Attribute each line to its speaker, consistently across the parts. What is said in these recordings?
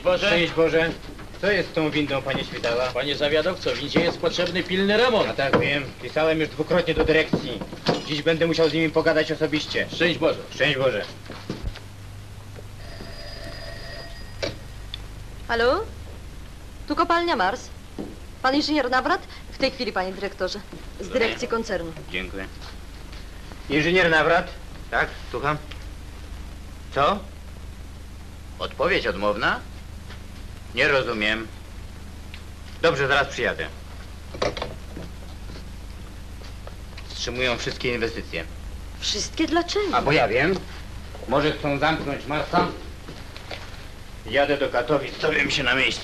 Speaker 1: Boże.
Speaker 2: Szczęść Boże. Co jest z tą windą, panie Świtała?
Speaker 1: Panie zawiadowco, windzie jest potrzebny pilny remont.
Speaker 2: A tak wiem. Pisałem już dwukrotnie do dyrekcji. Dziś będę musiał z nimi pogadać osobiście.
Speaker 1: Szczęść Boże.
Speaker 2: Szczęść Boże.
Speaker 3: Halo? Tu kopalnia Mars. Pan inżynier Nawrat? W tej chwili, panie dyrektorze. Z dyrekcji koncernu.
Speaker 2: Dziękuję. Inżynier Nawrat? Tak, słucham. Co? Odpowiedź odmowna? Nie rozumiem. Dobrze, zaraz przyjadę. Wstrzymują wszystkie inwestycje.
Speaker 3: Wszystkie dlaczego?
Speaker 2: A bo ja wiem. Może chcą zamknąć Marsa? Jadę do Katowic, dowiem się na miejscu.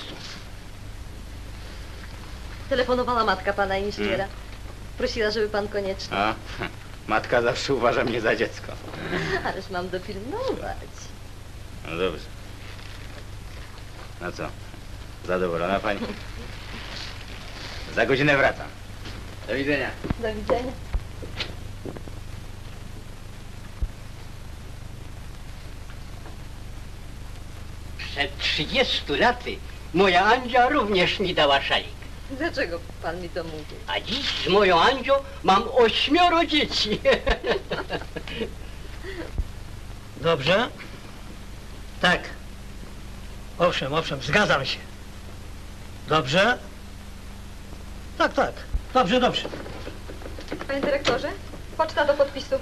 Speaker 3: Telefonowała matka pana inżyniera. Prosiła, żeby pan koniecznie.
Speaker 2: A, matka zawsze uważa mnie za dziecko.
Speaker 3: Ależ mam dopilnować.
Speaker 2: No dobrze. No co? Zadowolona pani? Za godzinę wracam. Do widzenia.
Speaker 3: Do widzenia.
Speaker 4: Przed 30 laty moja Andzia również mi dała szalik.
Speaker 3: Dlaczego pan mi to mówi?
Speaker 4: A dziś z moją Andzią mam 8 dzieci.
Speaker 5: Dobrze? Tak. Owszem, zgadzam się. Dobrze? Tak. Dobrze.
Speaker 3: Panie dyrektorze, poczta do podpisu.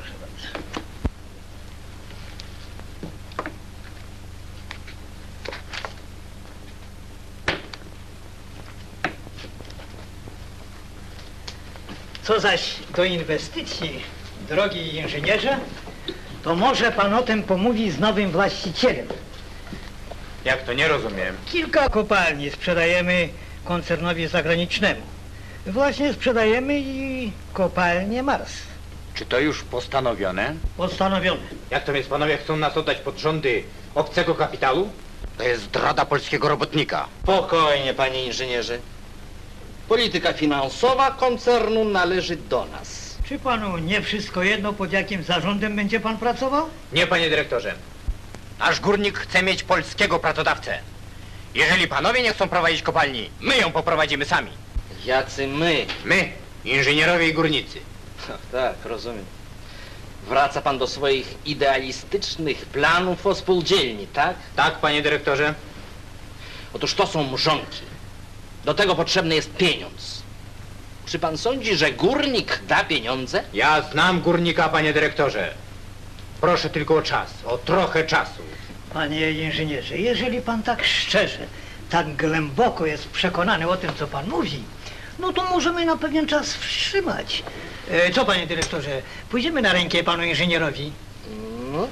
Speaker 5: Co zaś do inwestycji, drogi inżynierze, to może pan o tym pomówi z nowym właścicielem.
Speaker 2: Jak to? Nie rozumiem.
Speaker 5: Kilka kopalni sprzedajemy koncernowi zagranicznemu. Właśnie sprzedajemy i kopalnię Mars.
Speaker 2: Czy to już postanowione?
Speaker 5: Postanowione.
Speaker 2: Jak to więc panowie chcą nas oddać pod rządy obcego kapitału? To jest zdrada polskiego robotnika.
Speaker 6: Spokojnie, panie inżynierze. Polityka finansowa koncernu należy do nas.
Speaker 5: Czy panu nie wszystko jedno, pod jakim zarządem będzie pan pracował?
Speaker 2: Nie, panie dyrektorze. Nasz górnik chce mieć polskiego pracodawcę. Jeżeli panowie nie chcą prowadzić kopalni, my ją poprowadzimy sami.
Speaker 6: Jacy my?
Speaker 2: My, inżynierowie i górnicy.
Speaker 6: Tak, rozumiem. Wraca pan do swoich idealistycznych planów o spółdzielni, tak?
Speaker 2: Tak, panie dyrektorze.
Speaker 6: Otóż to są mrzonki. Do tego potrzebny jest pieniądz. Czy pan sądzi, że górnik da pieniądze?
Speaker 2: Ja znam górnika, panie dyrektorze. Proszę tylko o czas, o trochę czasu.
Speaker 5: Panie inżynierze, jeżeli pan tak szczerze, tak głęboko jest przekonany o tym, co pan mówi, no to możemy na pewien czas wstrzymać. Co, panie dyrektorze, pójdziemy na rękę panu inżynierowi?
Speaker 6: No.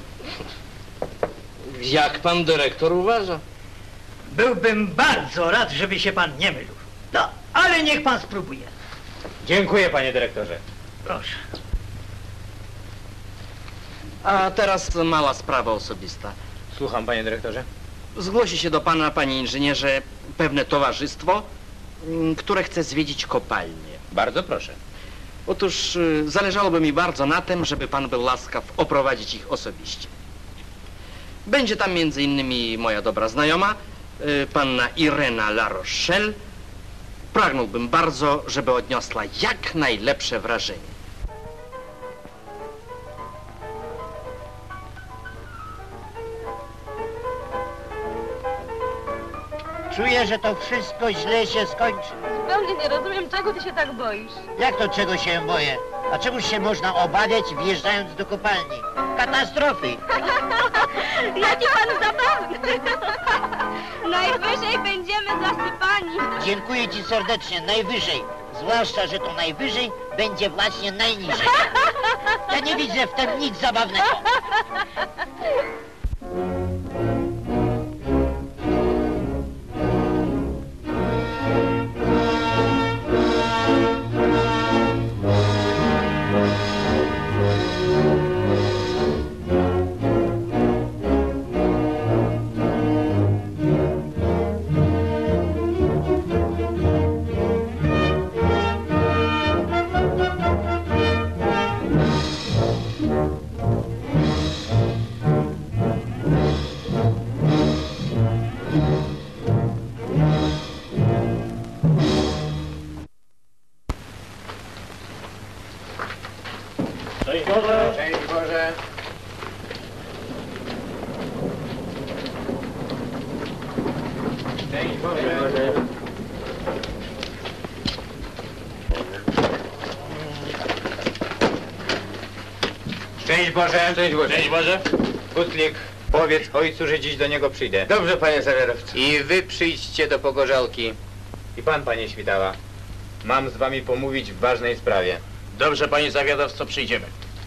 Speaker 6: Jak pan dyrektor uważa?
Speaker 5: Byłbym bardzo rad, żeby się pan nie mylił. No, ale niech pan spróbuje.
Speaker 2: Dziękuję, panie dyrektorze.
Speaker 5: Proszę.
Speaker 6: A teraz mała sprawa osobista.
Speaker 2: Słucham, panie dyrektorze.
Speaker 6: Zgłosi się do pana, panie inżynierze, pewne towarzystwo, które chce zwiedzić kopalnię.
Speaker 2: Bardzo proszę.
Speaker 6: Otóż zależałoby mi bardzo na tym, żeby pan był łaskaw oprowadzić ich osobiście. Będzie tam między innymi moja dobra znajoma, panna Irena La Rochelle. Pragnąłbym bardzo, żeby odniosła jak najlepsze wrażenie.
Speaker 7: Czuję, że to wszystko źle się skończy.
Speaker 3: Zupełnie nie rozumiem, czego ty się tak boisz.
Speaker 7: Jak to czego się boję? A czegoż się można obawiać, wjeżdżając do kopalni? Katastrofy!
Speaker 8: Jaki pan zabawny! Najwyżej będziemy zasypani.
Speaker 7: Dziękuję ci serdecznie, najwyżej. Zwłaszcza, że to najwyżej będzie właśnie najniżej. Ja nie widzę w tym nic zabawnego.
Speaker 2: Szczęść Boże. Szczęść Boże.
Speaker 1: Cześć Boże.
Speaker 2: Butlik, powiedz ojcu, że dziś do niego przyjdę.
Speaker 6: Dobrze, panie zawierowco.
Speaker 2: I wy przyjdźcie do Pogorzałki. I pan, panie Świtała. Mam z wami pomówić w ważnej sprawie.
Speaker 1: Dobrze, panie zawiadowco, przyjdziemy.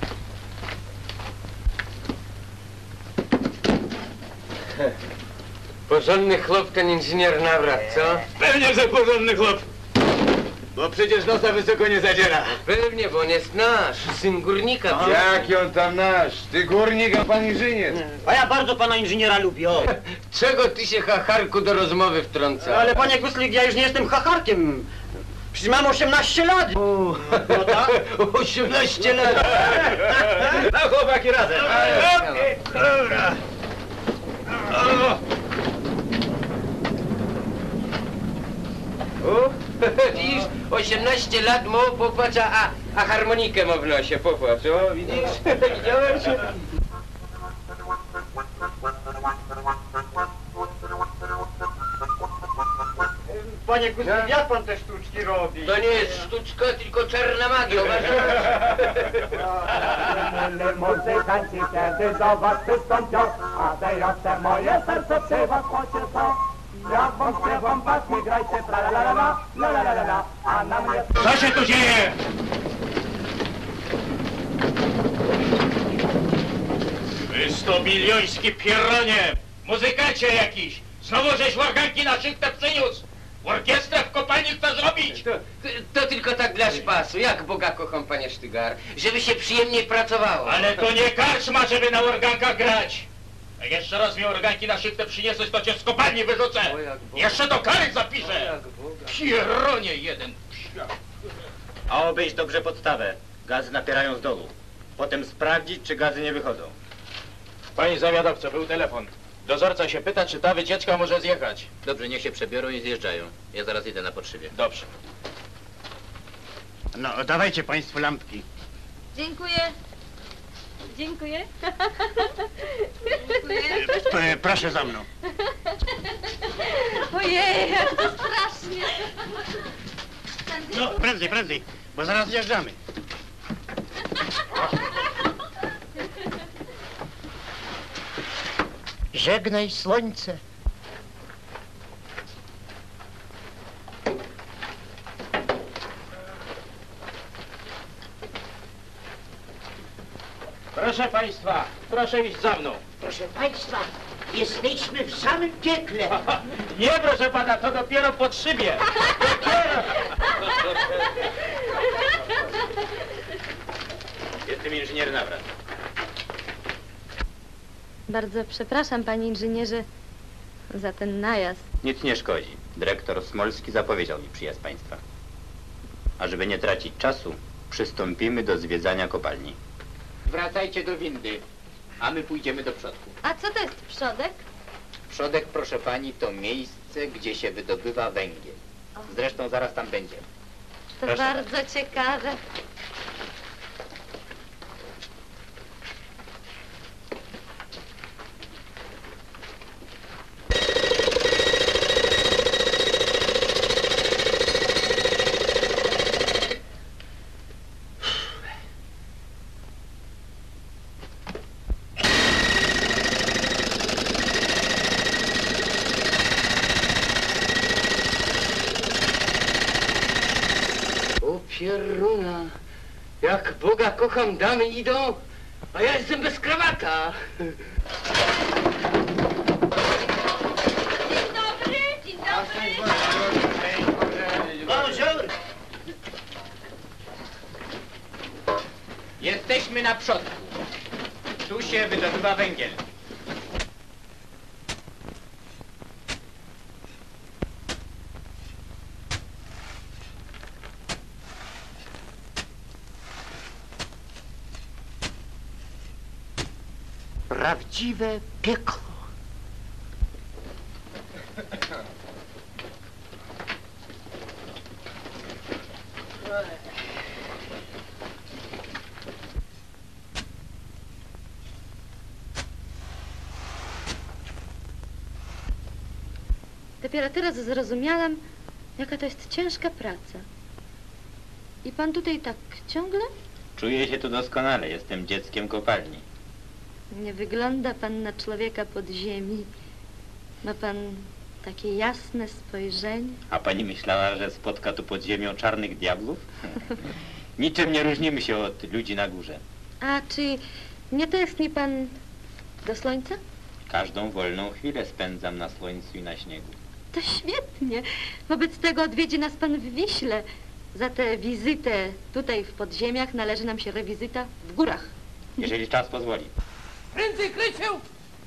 Speaker 6: Porządny chłop ten inżynier Nawrat, co?
Speaker 1: Pewnie, że porządny chłop. Bo przecież nosa wysoko nie zadziera.
Speaker 6: Pewnie, bo on jest nasz, syn górnika.
Speaker 9: Jaki on tam nasz? Ty górnik, a pan inżynier.
Speaker 4: A ja bardzo pana inżyniera lubię. O.
Speaker 6: Czego ty się, chacharku, do rozmowy wtrąca?
Speaker 4: Ale panie Guslik, ja już nie jestem chacharkiem. Przecież mam 18 lat. No tak?
Speaker 6: 18 lat.
Speaker 1: No chłopaki razem. Dobra.
Speaker 6: Widzisz, 18 lat mu popatrz, a harmonikę ma w nosie, popatrz, o, widzisz? Widziałem się.
Speaker 4: Panie Guslik, jak pan te sztuczki robi?
Speaker 6: To nie jest sztuczka, tylko czarna magia, uważaj.
Speaker 10: Muzykanci kiedy do was wystąpią, a dejrowce moje serce przy was pocieszą. Jak wam śpiewam, was nie grajcie, la la la la la la la la la, a na mnie...
Speaker 1: Co się tu dzieje? Wy 100-milioński pierronie! Muzykacie jakiś! Znowu żeś organki na szychtę przyniósł! Orkiestrę w kopalni chce zrobić!
Speaker 6: To tylko tak dla szpasu, jak Boga kocham, panie Sztygar, żeby się przyjemniej pracowało.
Speaker 1: Ale to nie karczma, żeby na organkach grać! Jak jeszcze raz mi organki na szychtę przyniosłeś, to cię z kopalni wyrzucę!
Speaker 6: O, jak Boga.
Speaker 1: Jeszcze do kary
Speaker 6: O,
Speaker 1: zapiszę!
Speaker 6: jak Boga.
Speaker 1: Pierronie jeden! Psia.
Speaker 2: A obejść dobrze podstawę. Gazy napierają z dołu. Potem sprawdzić, czy gazy nie wychodzą.
Speaker 1: Panie zawiadowco, był telefon. Dozorca się pyta, czy ta wycieczka może zjechać.
Speaker 2: Dobrze, niech się przebiorą i zjeżdżają. Ja zaraz idę na potrzebie.
Speaker 1: Dobrze.
Speaker 4: No, dawajcie państwo lampki.
Speaker 8: Dziękuję. Dziękuję.
Speaker 4: Proszę za mną.
Speaker 3: Ojej, jak to strasznie.
Speaker 4: No, prędzej, prędzej, bo zaraz zjeżdżamy. Żegnaj słońce.
Speaker 1: Proszę państwa, proszę iść za mną.
Speaker 7: Proszę państwa, jesteśmy w samym piekle.
Speaker 1: Nie, proszę pana, to dopiero pod szybie. Dopiero.
Speaker 2: Jestem inżynier Nawrat.
Speaker 3: Bardzo przepraszam, panie inżynierze, za ten najazd.
Speaker 2: Nic nie szkodzi. Dyrektor Smolski zapowiedział mi przyjazd państwa. A żeby nie tracić czasu, przystąpimy do zwiedzania kopalni. Wracajcie do windy, a my pójdziemy do przodku.
Speaker 3: A co to jest przodek?
Speaker 2: Przodek, proszę pani, to miejsce, gdzie się wydobywa węgiel. Zresztą zaraz tam będzie.
Speaker 3: To
Speaker 2: Proszę
Speaker 3: bardzo ciekawe.
Speaker 6: O pieruna, jak Boga kocham, damy idą, a ja jestem bez krawata.
Speaker 8: Dzień dobry, dzień dobry.
Speaker 4: Bonjour.
Speaker 2: Jesteśmy na przodku. Tu się wydobywa węgiel.
Speaker 7: Prawdziwe piekło.
Speaker 3: Dopiero teraz zrozumiałam, jaka to jest ciężka praca. I pan tutaj tak ciągle?
Speaker 2: Czuję się tu doskonale, jestem dzieckiem kopalni.
Speaker 3: Nie wygląda pan na człowieka podziemi. Ma pan takie jasne spojrzenie.
Speaker 2: A pani myślała, że spotka tu pod ziemią czarnych diabłów? Niczym nie różnimy się od ludzi na górze.
Speaker 3: A czy nie tęskni pan do słońca?
Speaker 2: Każdą wolną chwilę spędzam na słońcu i na śniegu.
Speaker 3: To świetnie. Wobec tego odwiedzi nas pan w Wiśle. Za tę wizytę tutaj w podziemiach należy nam się rewizyta w górach.
Speaker 2: Jeżeli czas pozwoli.
Speaker 1: Prędzej, Krysiu!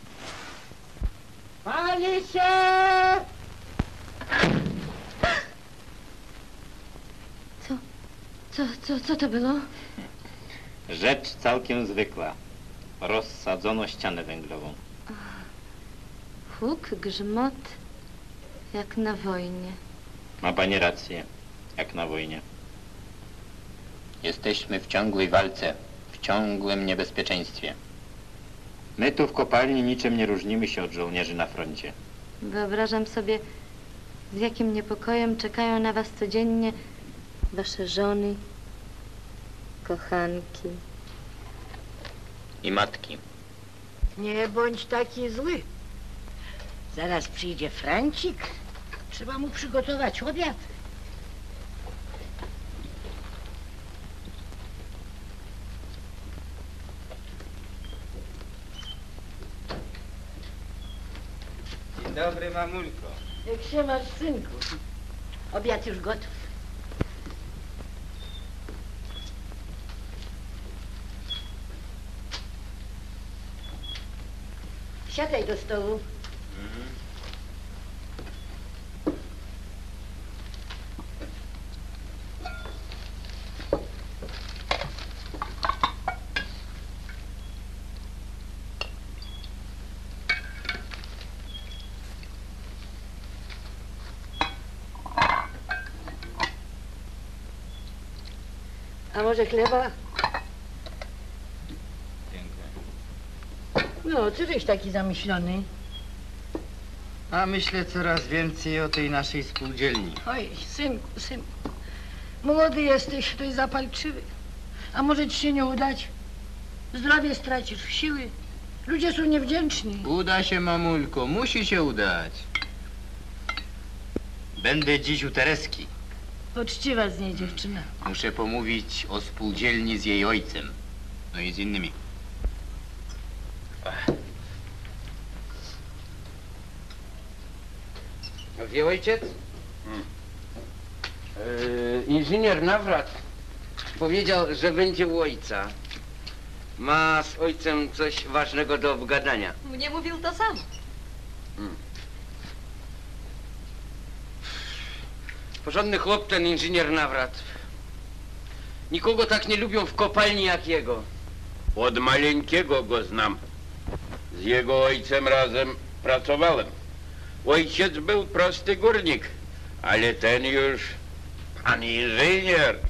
Speaker 7: Pali się!
Speaker 3: Co to było?
Speaker 2: Rzecz całkiem zwykła. Rozsadzono ścianę węglową.
Speaker 3: Huk, grzmot, jak na wojnie.
Speaker 2: Ma pani rację, jak na wojnie. Jesteśmy w ciągłej walce, w ciągłym niebezpieczeństwie. My tu w kopalni niczym nie różnimy się od żołnierzy na froncie.
Speaker 3: Wyobrażam sobie, z jakim niepokojem czekają na was codziennie wasze żony, kochanki.
Speaker 2: I matki.
Speaker 7: Nie bądź taki zły. Zaraz przyjdzie Francik. Trzeba mu przygotować obiad.
Speaker 2: Dzień dobry, mamulko.
Speaker 7: Jak się masz, synku? Obiad już gotów. Siadaj do stołu. A może chleba?
Speaker 2: Dziękuję.
Speaker 7: No, co żeś taki zamyślony?
Speaker 2: A myślę coraz więcej o tej naszej spółdzielni.
Speaker 7: Oj, synku. Młody jesteś, to jest zapalczywy. A może ci się nie udać? Zdrowie stracisz, siły. Ludzie są niewdzięczni.
Speaker 2: Uda się, mamulko, musi się udać. Będę dziś u Tereski.
Speaker 7: Poczciwa z niej dziewczyna.
Speaker 2: Muszę pomówić o spółdzielni z jej ojcem. No i z innymi.
Speaker 6: Wie ojciec? Inżynier Nawrat powiedział, że będzie u ojca. Ma z ojcem coś ważnego do obgadania.
Speaker 3: Mnie mówił to samo.
Speaker 6: Porządny chłop ten inżynier Nawrat. Nikogo tak nie lubią w kopalni jak jego.
Speaker 9: Od maleńkiego go znam. Z jego ojcem razem pracowałem. Ojciec był prosty górnik, ale ten już pan inżynier.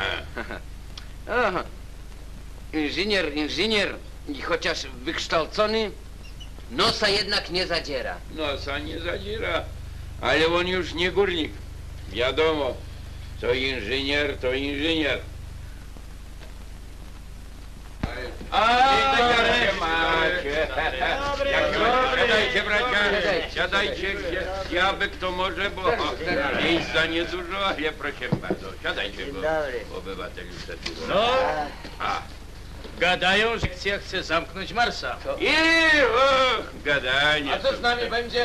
Speaker 6: Aha. Inżynier i chociaż wykształcony, nosa jednak nie zadziera.
Speaker 9: Nosa nie zadziera, ale on już nie górnik. Wiadomo, co inżynier, to inżynier. Siadajcie, bracia, siadajcie, jakby kto może, bo miejsca niedużo, ale proszę bardzo, siadajcie, bo obywatel już za dużo.
Speaker 1: No, gadają, że akcja chce zamknąć Marsa.
Speaker 9: Gadanie.
Speaker 1: A co z nami będzie?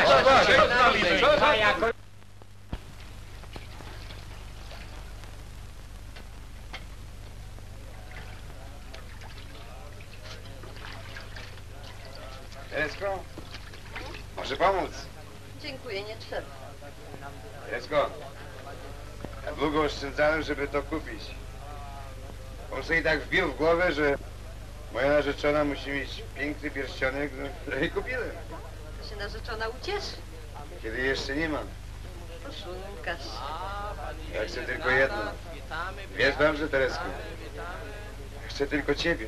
Speaker 9: Teresko, może pomóc?
Speaker 3: Dziękuję, nie trzeba.
Speaker 9: Teresko, ja długo oszczędzałem, żeby to kupić. On sobie tak wbił w głowę, że moja narzeczona musi mieć piękny pierścionek, no i kupiłem.
Speaker 3: To się narzeczona ucieszy.
Speaker 9: Kiedy jeszcze nie mam.
Speaker 3: Poszunkasz.
Speaker 9: Ja chcę tylko jedno. Wiesz dobrze, Teresku? Chcę tylko ciebie.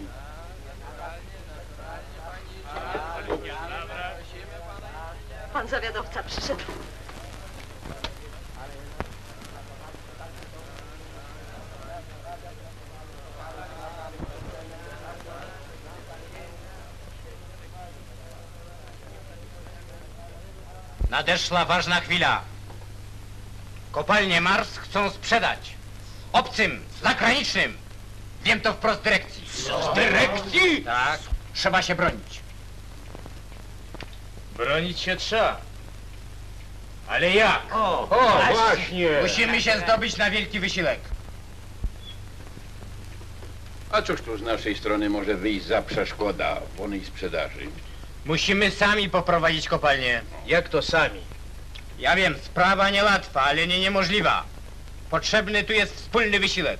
Speaker 3: Pan zawiadowca przyszedł.
Speaker 11: Nadeszła ważna chwila. Kopalnię Mars chcą sprzedać. Obcym, zagranicznym. Wiem to wprost z dyrekcji.
Speaker 1: Z dyrekcji?
Speaker 11: Tak. Trzeba się bronić.
Speaker 1: Bronić się trzeba. Ale jak?
Speaker 11: O,
Speaker 1: właśnie.
Speaker 11: Musimy się zdobyć na wielki wysiłek.
Speaker 9: A cóż tu z naszej strony może wyjść za przeszkoda wolnej sprzedaży?
Speaker 11: Musimy sami poprowadzić kopalnię.
Speaker 1: Jak to sami?
Speaker 11: Ja wiem, sprawa niełatwa, ale nie niemożliwa. Potrzebny tu jest wspólny wysiłek.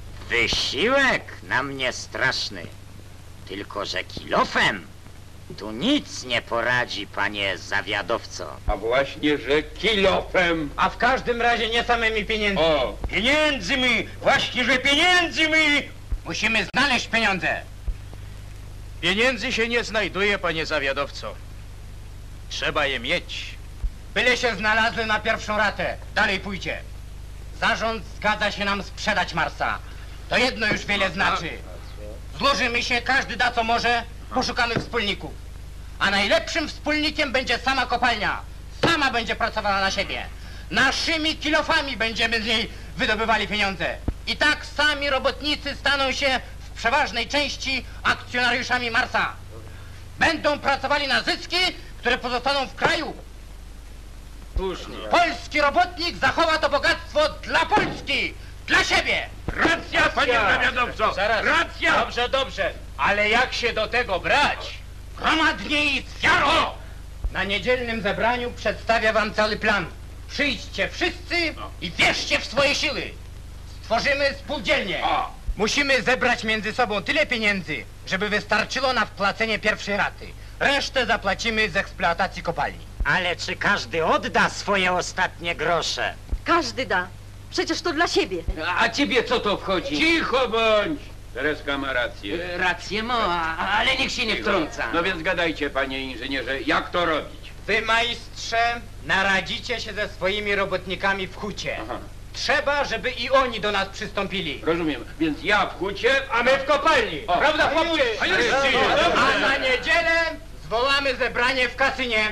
Speaker 12: Wysiłek na mnie straszny. Tylko że kilofem tu nic nie poradzi, panie zawiadowco.
Speaker 9: A właśnie, że kilofem.
Speaker 11: A w każdym razie nie samymi pieniędzmi.
Speaker 9: O,
Speaker 11: Pieniędzmi! Właśnie, że pieniędzmi! Musimy znaleźć pieniądze.
Speaker 1: Pieniędzy się nie znajduje, panie zawiadowco. Trzeba je mieć.
Speaker 11: Byle się znalazły na pierwszą ratę. Dalej pójdzie. Zarząd zgadza się nam sprzedać Marsa. To jedno już wiele znaczy. Złożymy się, każdy da co może, poszukamy wspólników. A najlepszym wspólnikiem będzie sama kopalnia. Sama będzie pracowała na siebie. Naszymi kilofami będziemy z niej wydobywali pieniądze. I tak sami robotnicy staną się w przeważnej części akcjonariuszami Marsa. Będą pracowali na zyski, które pozostaną w kraju.
Speaker 1: Słusznie.
Speaker 11: Polski robotnik zachowa to bogactwo dla Polski, dla siebie.
Speaker 9: racja, panie zawiadowco!
Speaker 1: Zaraz.
Speaker 9: Racja!
Speaker 1: Dobrze, dobrze. Ale jak się do tego brać?
Speaker 11: Gromadnie i z wiarą! Na niedzielnym zebraniu przedstawię wam cały plan. Przyjdźcie wszyscy i wierzcie w swoje siły. Stworzymy spółdzielnię. Musimy zebrać między sobą tyle pieniędzy, żeby wystarczyło na wpłacenie pierwszej raty. Resztę zapłacimy z eksploatacji kopalni.
Speaker 12: Ale czy każdy odda swoje ostatnie grosze?
Speaker 3: Każdy da. Przecież to dla siebie.
Speaker 4: A ciebie co to wchodzi?
Speaker 9: Cicho bądź! Tereska ma rację.
Speaker 4: Rację ma, ale niech się nie wtrąca.
Speaker 9: No więc gadajcie, panie inżynierze, jak to robić?
Speaker 11: Wy, majstrze, naradzicie się ze swoimi robotnikami w hucie.
Speaker 9: Aha.
Speaker 11: Trzeba, żeby i oni do nas przystąpili.
Speaker 9: Rozumiem, więc ja w hucie,
Speaker 11: A my w kopalni.
Speaker 9: O.
Speaker 11: Prawda, chłopcy?
Speaker 9: A już
Speaker 11: A na niedzielę zwołamy zebranie w kasynie.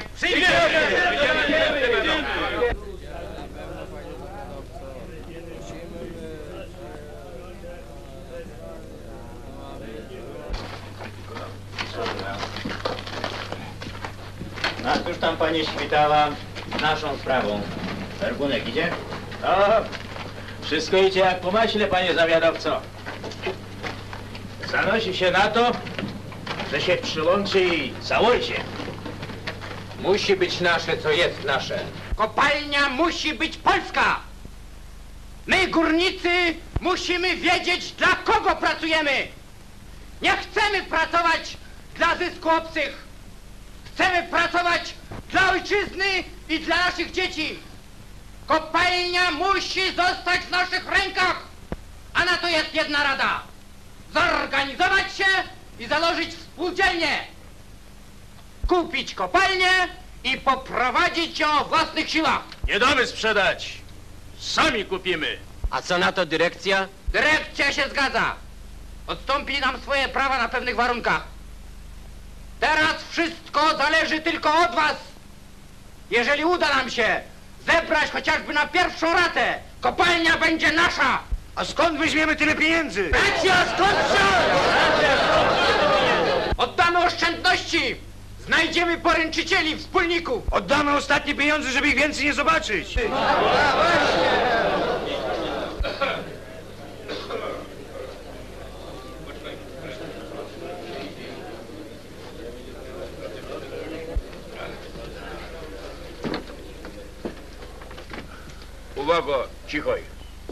Speaker 2: No cóż tam pani świtała z naszą sprawą? Werbunek idzie?
Speaker 1: O, wszystko idzie jak po maśle, panie zawiadowco. Zanosi się na to, że się przyłączy i założy.
Speaker 11: Musi być nasze, co jest nasze. Kopalnia musi być polska. My, górnicy, musimy wiedzieć, dla kogo pracujemy. Nie chcemy pracować dla zysku obcych. Chcemy pracować dla ojczyzny i dla naszych dzieci. Kopalnia musi zostać w naszych rękach. A na to jest jedna rada. Zorganizować się i założyć spółdzielnię. Kupić kopalnię i poprowadzić ją o własnych siłach.
Speaker 1: Nie damy sprzedać. Sami kupimy.
Speaker 6: A co na to dyrekcja?
Speaker 11: Dyrekcja się zgadza. Odstąpi nam swoje prawa na pewnych warunkach. Teraz wszystko zależy tylko od was. Jeżeli uda nam się zebrać chociażby na pierwszą ratę, kopalnia będzie nasza.
Speaker 1: A skąd weźmiemy tyle pieniędzy?
Speaker 11: Racja, skąd Oddamy oszczędności. Znajdziemy poręczycieli, wspólników.
Speaker 1: Oddamy ostatnie pieniądze, żeby ich więcej nie zobaczyć.
Speaker 9: Uwaga, cichoj.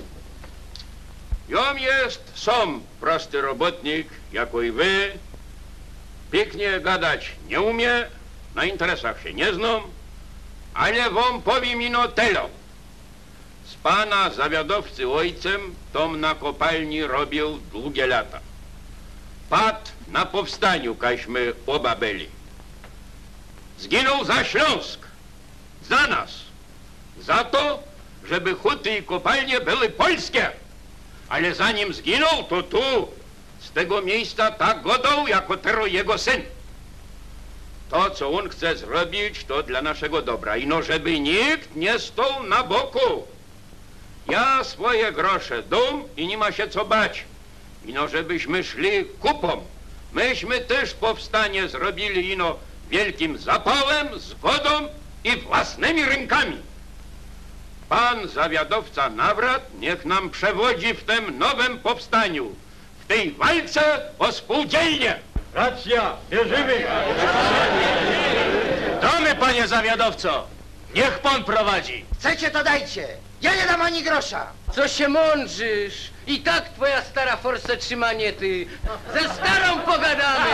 Speaker 9: Jom jest sam prosty robotnik, jako i wy. Pięknie gadać nie umie, na interesach się nie znam, ale wam powiem ino telo. Z pana zawiadowcy ojcem tom na kopalni robił długie lata. Padł na powstaniu, kaśmy oba byli. Zginął za Śląsk, za nas, za to, żeby huty i kopalnie były polskie. Ale zanim zginął, to tu, z tego miejsca tak godał, jako teraz jego syn. To, co on chce zrobić, to dla naszego dobra. Ino żeby nikt nie stał na boku. Ja swoje grosze dam i nie ma się co bać. Ino żebyśmy szli kupą. Myśmy też powstanie zrobili ino wielkim zapałem, zgodą i własnymi rękami. Pan zawiadowca Nawrat niech nam przewodzi w tym nowym powstaniu, w tej walce o spółdzielnię.
Speaker 1: Racja, wierzymy. Damy, panie zawiadowco. Niech pan prowadzi.
Speaker 11: Chcecie, to dajcie. Ja nie dam ani grosza.
Speaker 4: Co się mądrzysz? I tak twoja stara forsę trzyma niety. Ze starą pogadamy.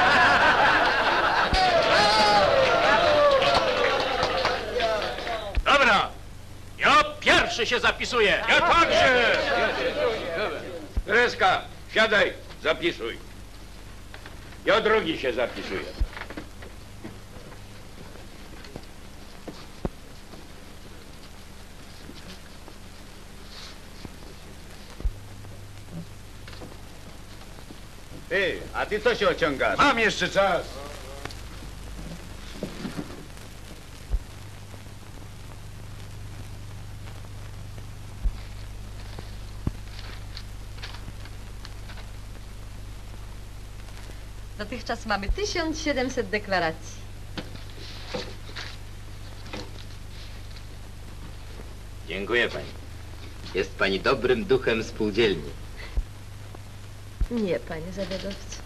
Speaker 1: Dobra, ja pierwszy się zapisuję.
Speaker 9: Ja także. Tereska, siadaj, zapisuj. Ja drugi się zapisuję.
Speaker 2: Ty, a ty co się ociągasz?
Speaker 1: Mam jeszcze czas.
Speaker 3: Dotychczas mamy 1700 deklaracji.
Speaker 2: Dziękuję pani. Jest pani dobrym duchem spółdzielni.
Speaker 3: Nie, panie zawiadowco.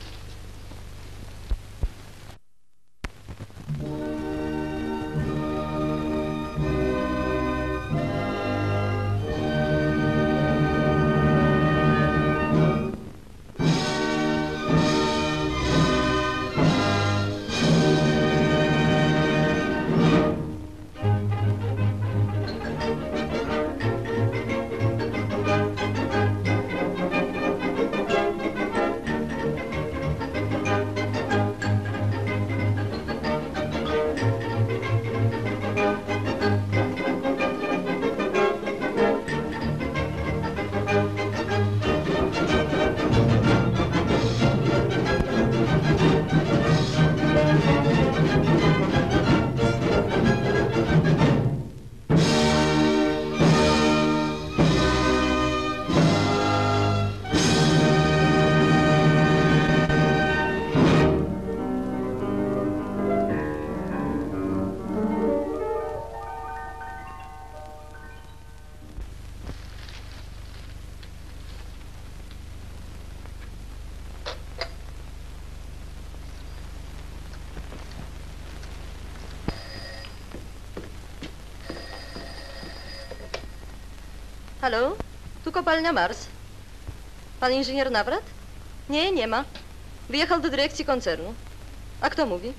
Speaker 13: Halo? Tu kopalnia Mars. Pan inżynier Nawrat? Nie, nie ma. Wyjechał do dyrekcji koncernu. A kto mówi?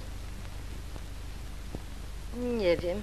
Speaker 13: Nie wiem.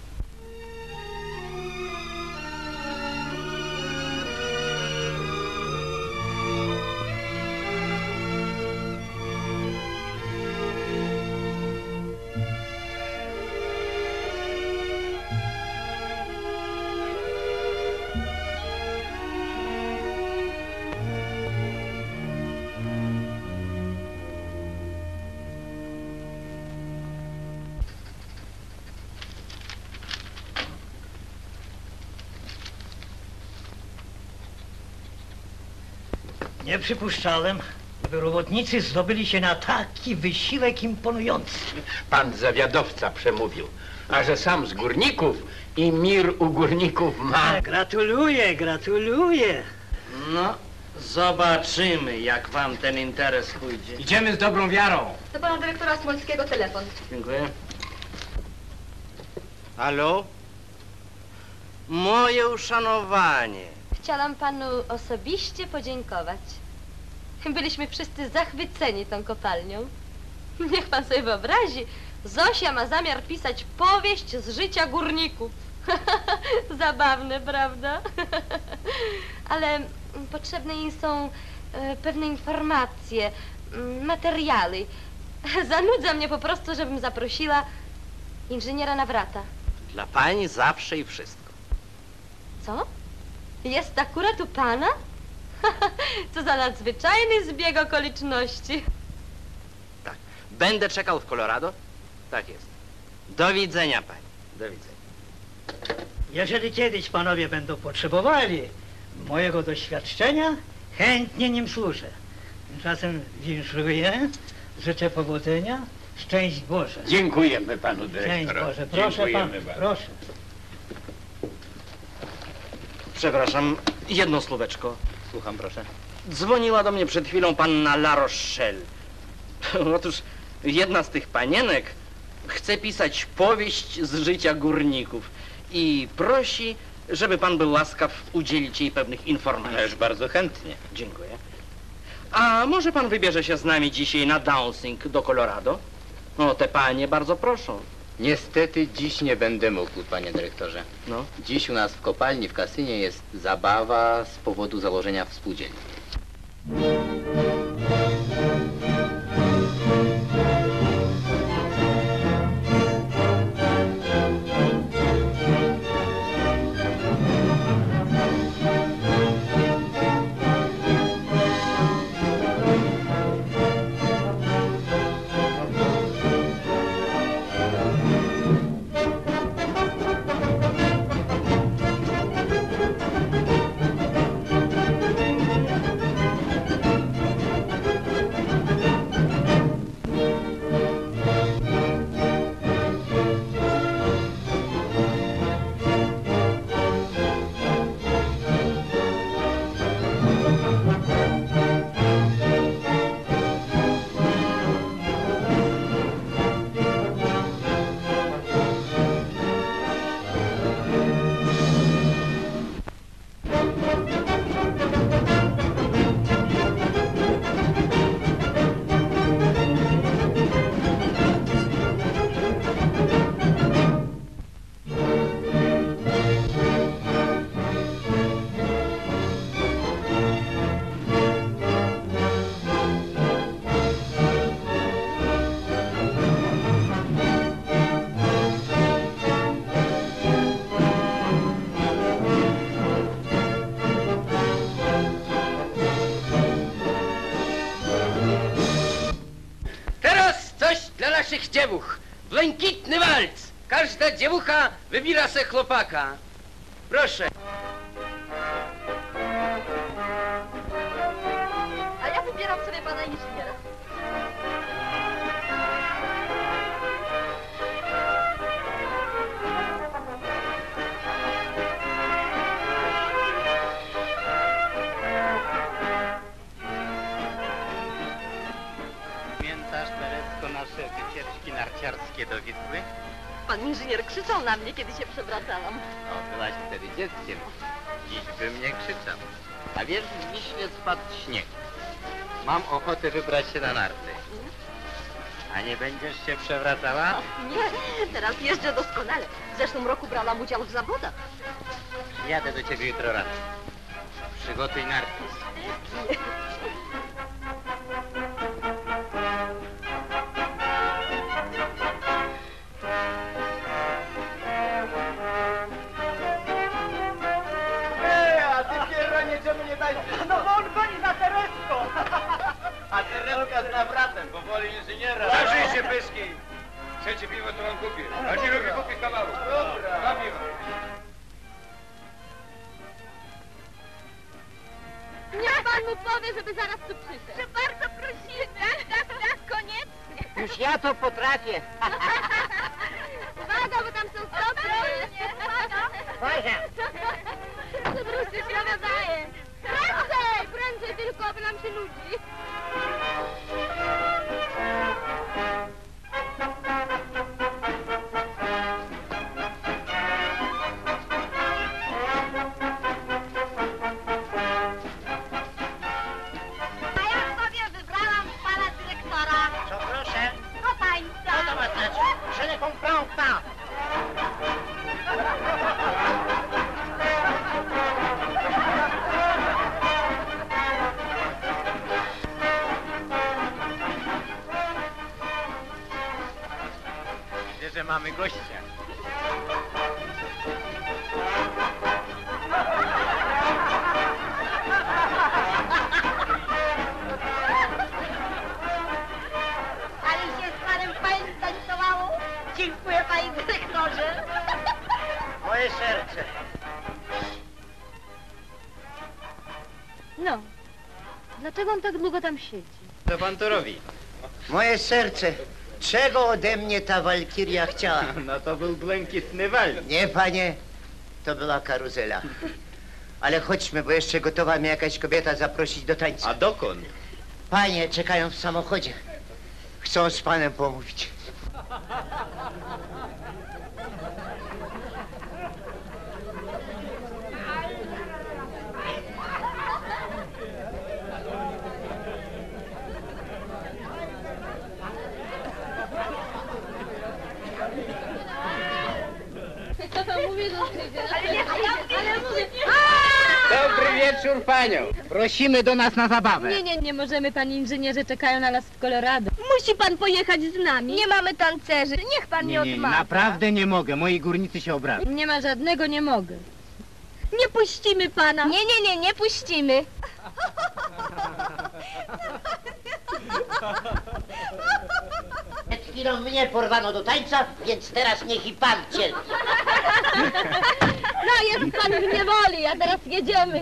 Speaker 5: Nie przypuszczałem, żeby robotnicy zdobyli się na taki wysiłek imponujący.
Speaker 9: Pan zawiadowca przemówił, a że sam z górników i mir u górników ma.
Speaker 5: Gratuluję, gratuluję.
Speaker 6: No, zobaczymy, jak wam ten interes pójdzie.
Speaker 11: Idziemy z dobrą wiarą.
Speaker 13: Do pana dyrektora Smolskiego telefon.
Speaker 6: Dziękuję. Halo? Moje uszanowanie.
Speaker 13: Chciałam panu osobiście podziękować. Byliśmy wszyscy zachwyceni tą kopalnią. Niech pan sobie wyobrazi, Zosia ma zamiar pisać powieść z życia górników. Zabawne, prawda? Ale potrzebne jej są pewne informacje, materiały. Zanudza mnie po prostu, żebym zaprosiła inżyniera Nawrata.
Speaker 6: Dla pani zawsze i wszystko.
Speaker 13: Co? Jest akurat u pana? Co za nadzwyczajny zbieg okoliczności.
Speaker 6: Będę czekał w Colorado? Tak jest. Do widzenia, pani. Do widzenia.
Speaker 5: Jeżeli kiedyś panowie będą potrzebowali mojego doświadczenia, chętnie nim służę. Tymczasem winszuję, życzę powodzenia, szczęść Boże.
Speaker 9: Dziękujemy panu
Speaker 5: Szczęść
Speaker 9: dyrektorowi.
Speaker 5: Boże, proszę pan,
Speaker 9: Dziękujemy bardzo.
Speaker 5: proszę.
Speaker 6: Przepraszam, jedno słóweczko.
Speaker 2: Słucham, proszę.
Speaker 6: Dzwoniła do mnie przed chwilą panna La Rochelle. Otóż jedna z tych panienek chce pisać powieść z życia górników i prosi, żeby pan był łaskaw udzielić jej pewnych informacji.
Speaker 2: Ależ bardzo chętnie.
Speaker 6: Dziękuję. A może pan wybierze się z nami dzisiaj na dancing do Colorado? No, te panie bardzo proszą.
Speaker 2: Niestety dziś nie będę mógł, panie dyrektorze.
Speaker 6: No.
Speaker 2: Dziś u nas w kopalni w kasynie jest zabawa z powodu założenia współdzielni.
Speaker 4: Teraz coś dla naszych dziewuch. Błękitny walc. Każda dziewucha wybiera se chłopaka. Proszę.
Speaker 13: A ja wybieram sobie pana inżyniera.
Speaker 2: Pamiętasz, Teresko, nasze wycieczki narciarskie do Wisły?
Speaker 13: Pan inżynier krzyczał na mnie, kiedy się przewracałam.
Speaker 2: No, byłaś wtedy dzieckiem. Dziś bym nie krzyczał. A wiesz, w Wiśle spadł śnieg. Mam ochotę wybrać się na narty. A nie będziesz się przewracała?
Speaker 13: Nie, teraz jeżdżę doskonale. W zeszłym roku brałam udział w zawodach.
Speaker 2: Jadę do ciebie jutro rano. Przygotuj narty.
Speaker 10: A ty Pierronie czemu nie tańczysz? No bo on goni za Tereską. A Tereska z nawratem, bo woli inżyniera.
Speaker 9: Zażyj się, pyski! Chcecie piwo, to wam kupię. A nie lubię kupić kawałów.
Speaker 10: Dobra.
Speaker 9: Dwa piwa.
Speaker 8: Niech pan mu powie, żeby zaraz tu przyszedł. Że bardzo prosimy. Tak, koniecznie.
Speaker 12: Już ja to potrafię.
Speaker 8: Uwaga, bo tam są stopy.
Speaker 12: Uwaga.
Speaker 8: Wróćcie się nawzajem. Prędzej, prędzej, tylko aby nam się nudzi.
Speaker 14: A ja sobie wybrałam pana dyrektora.
Speaker 12: Co proszę?
Speaker 14: Do tańca.
Speaker 12: Co to ma znaczyć? Je ne comprends pas.
Speaker 2: Wiesz, że mamy gościa.
Speaker 14: Ale się panie dyrektorze.
Speaker 5: Moje serce.
Speaker 3: No, dlaczego on tak długo tam siedzi?
Speaker 2: Co pan tu robi?
Speaker 15: Moje serce. Czego ode mnie ta walkiria chciała?
Speaker 2: No to był błękitny walc.
Speaker 15: Nie, panie. To była karuzela. Ale chodźmy, bo jeszcze gotowa mnie jakaś kobieta zaprosić do tańca.
Speaker 2: A dokąd?
Speaker 15: Panie czekają w samochodzie. Chcą z panem pomówić.
Speaker 8: Mówię, że przyjdzie.
Speaker 14: Ale nie, ale mówię.
Speaker 11: Dobry wieczór panią. Prosimy do nas na zabawę.
Speaker 8: Nie możemy, panie inżynierze, czekają na nas w Colorado. Musi pan pojechać z nami. Nie mamy tancerzy, niech pan nie odmawia.
Speaker 11: Naprawdę nie mogę. Moi górnicy się obrażą.
Speaker 8: Nie ma żadnego, nie mogę. Nie puścimy pana. Nie puścimy.
Speaker 15: Przed chwilą mnie porwano do tańca, więc teraz niech i pan cierpi.
Speaker 8: No jest pan w niewoli, a teraz jedziemy.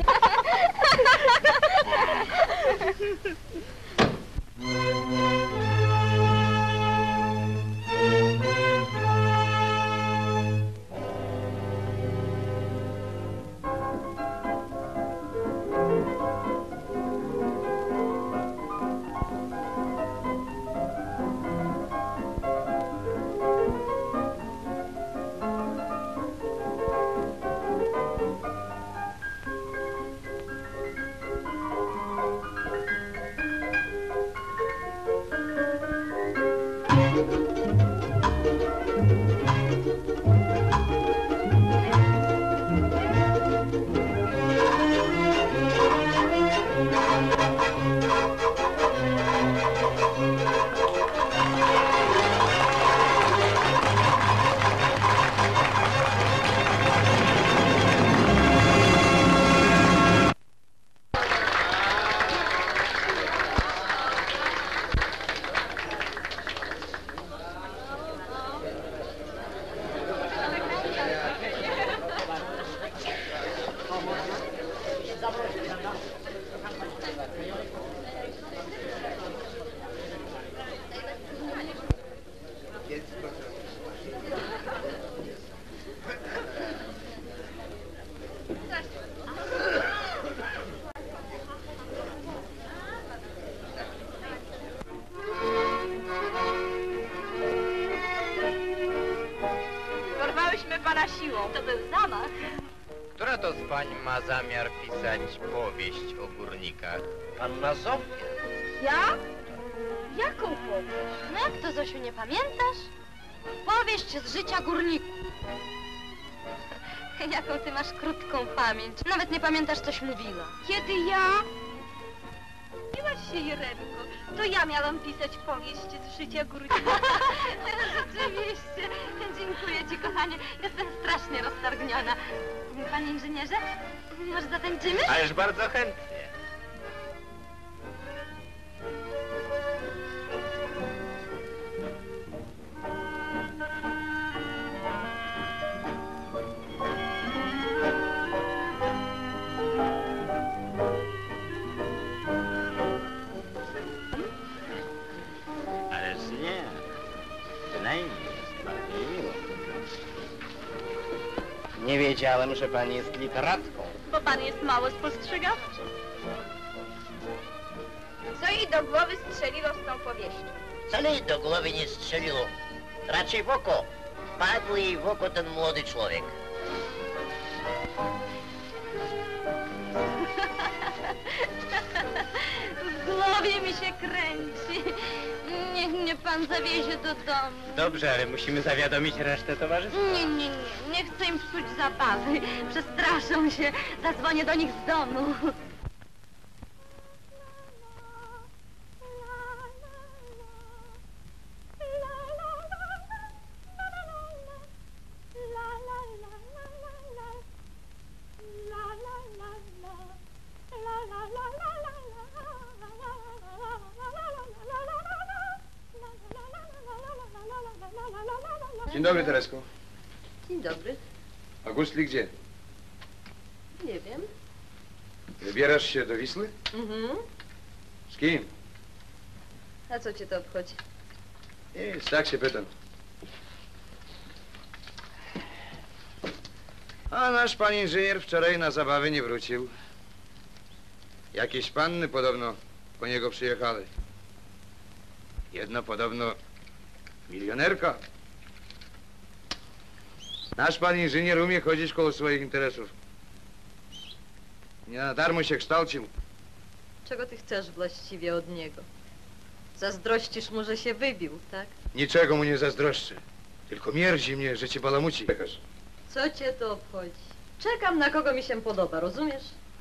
Speaker 14: Porwałyśmy pana siłą. To był zamach.
Speaker 2: Która to z pań ma zamiar pisać powieść o górnikach?
Speaker 6: Panna Zofia.
Speaker 14: Ja? Jaką powieść?
Speaker 3: No jak to, Zosiu, nie pamiętasz? Powieść z życia górników. Jaką ty masz krótką pamięć. Nawet nie pamiętasz, coś mówiła.
Speaker 14: Kiedy ja? Miłaś się, Irenko. To ja miałam pisać powieść z życia górnika.
Speaker 3: Rzeczywiście. Dziękuję ci, kochanie. Jestem strasznie roztargniona. Panie inżynierze, może zatańczymy?
Speaker 2: Ależ bardzo chętnie. Ależ nie. Bynajmniej jest bardzo miło.
Speaker 11: Nie wiedziałem, że pani jest literatką.
Speaker 14: Bo pan jest mało spostrzegawczy. Co jej do głowy strzeliło z tą powieścią?
Speaker 15: Wcale jej do głowy nie strzeliło. Raczej w oko. Wpadł jej w oko ten młody człowiek.
Speaker 3: W głowie mi się kręci. Niech mnie pan zawiezie do domu.
Speaker 2: Dobrze, ale musimy zawiadomić resztę towarzystwa.
Speaker 3: Nie. Nie chcę im psuć zabawy. Przestraszą się. Zadzwonię do nich z domu.
Speaker 16: Dzień dobry, Teresko.
Speaker 13: Dzień dobry.
Speaker 16: A Gustli gdzie?
Speaker 13: Nie wiem.
Speaker 16: Wybierasz się do Wisły?
Speaker 13: Mhm.
Speaker 16: Z kim?
Speaker 13: A co cię to obchodzi?
Speaker 16: Nic, tak się pytam. A nasz pan inżynier wczoraj na zabawy nie wrócił. Jakieś panny podobno po niego przyjechały. Jedno podobno milionerka. Nasz pan inżynier umie chodzić koło swoich interesów. Nie na darmo się kształcił.
Speaker 13: Czego ty chcesz właściwie od niego? Zazdrościsz mu, że się wybił, tak?
Speaker 16: Niczego mu nie zazdroszczę. Tylko mierdzi mnie, że cię balamuci.
Speaker 13: Co cię to obchodzi? Czekam na kogo mi się podoba, rozumiesz?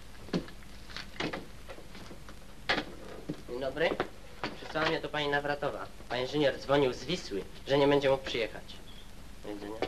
Speaker 4: Dzień dobry. Przysłała mnie to pani Nawratowa. Pan inżynier dzwonił z Wisły, że nie będzie mógł przyjechać. Do widzenia.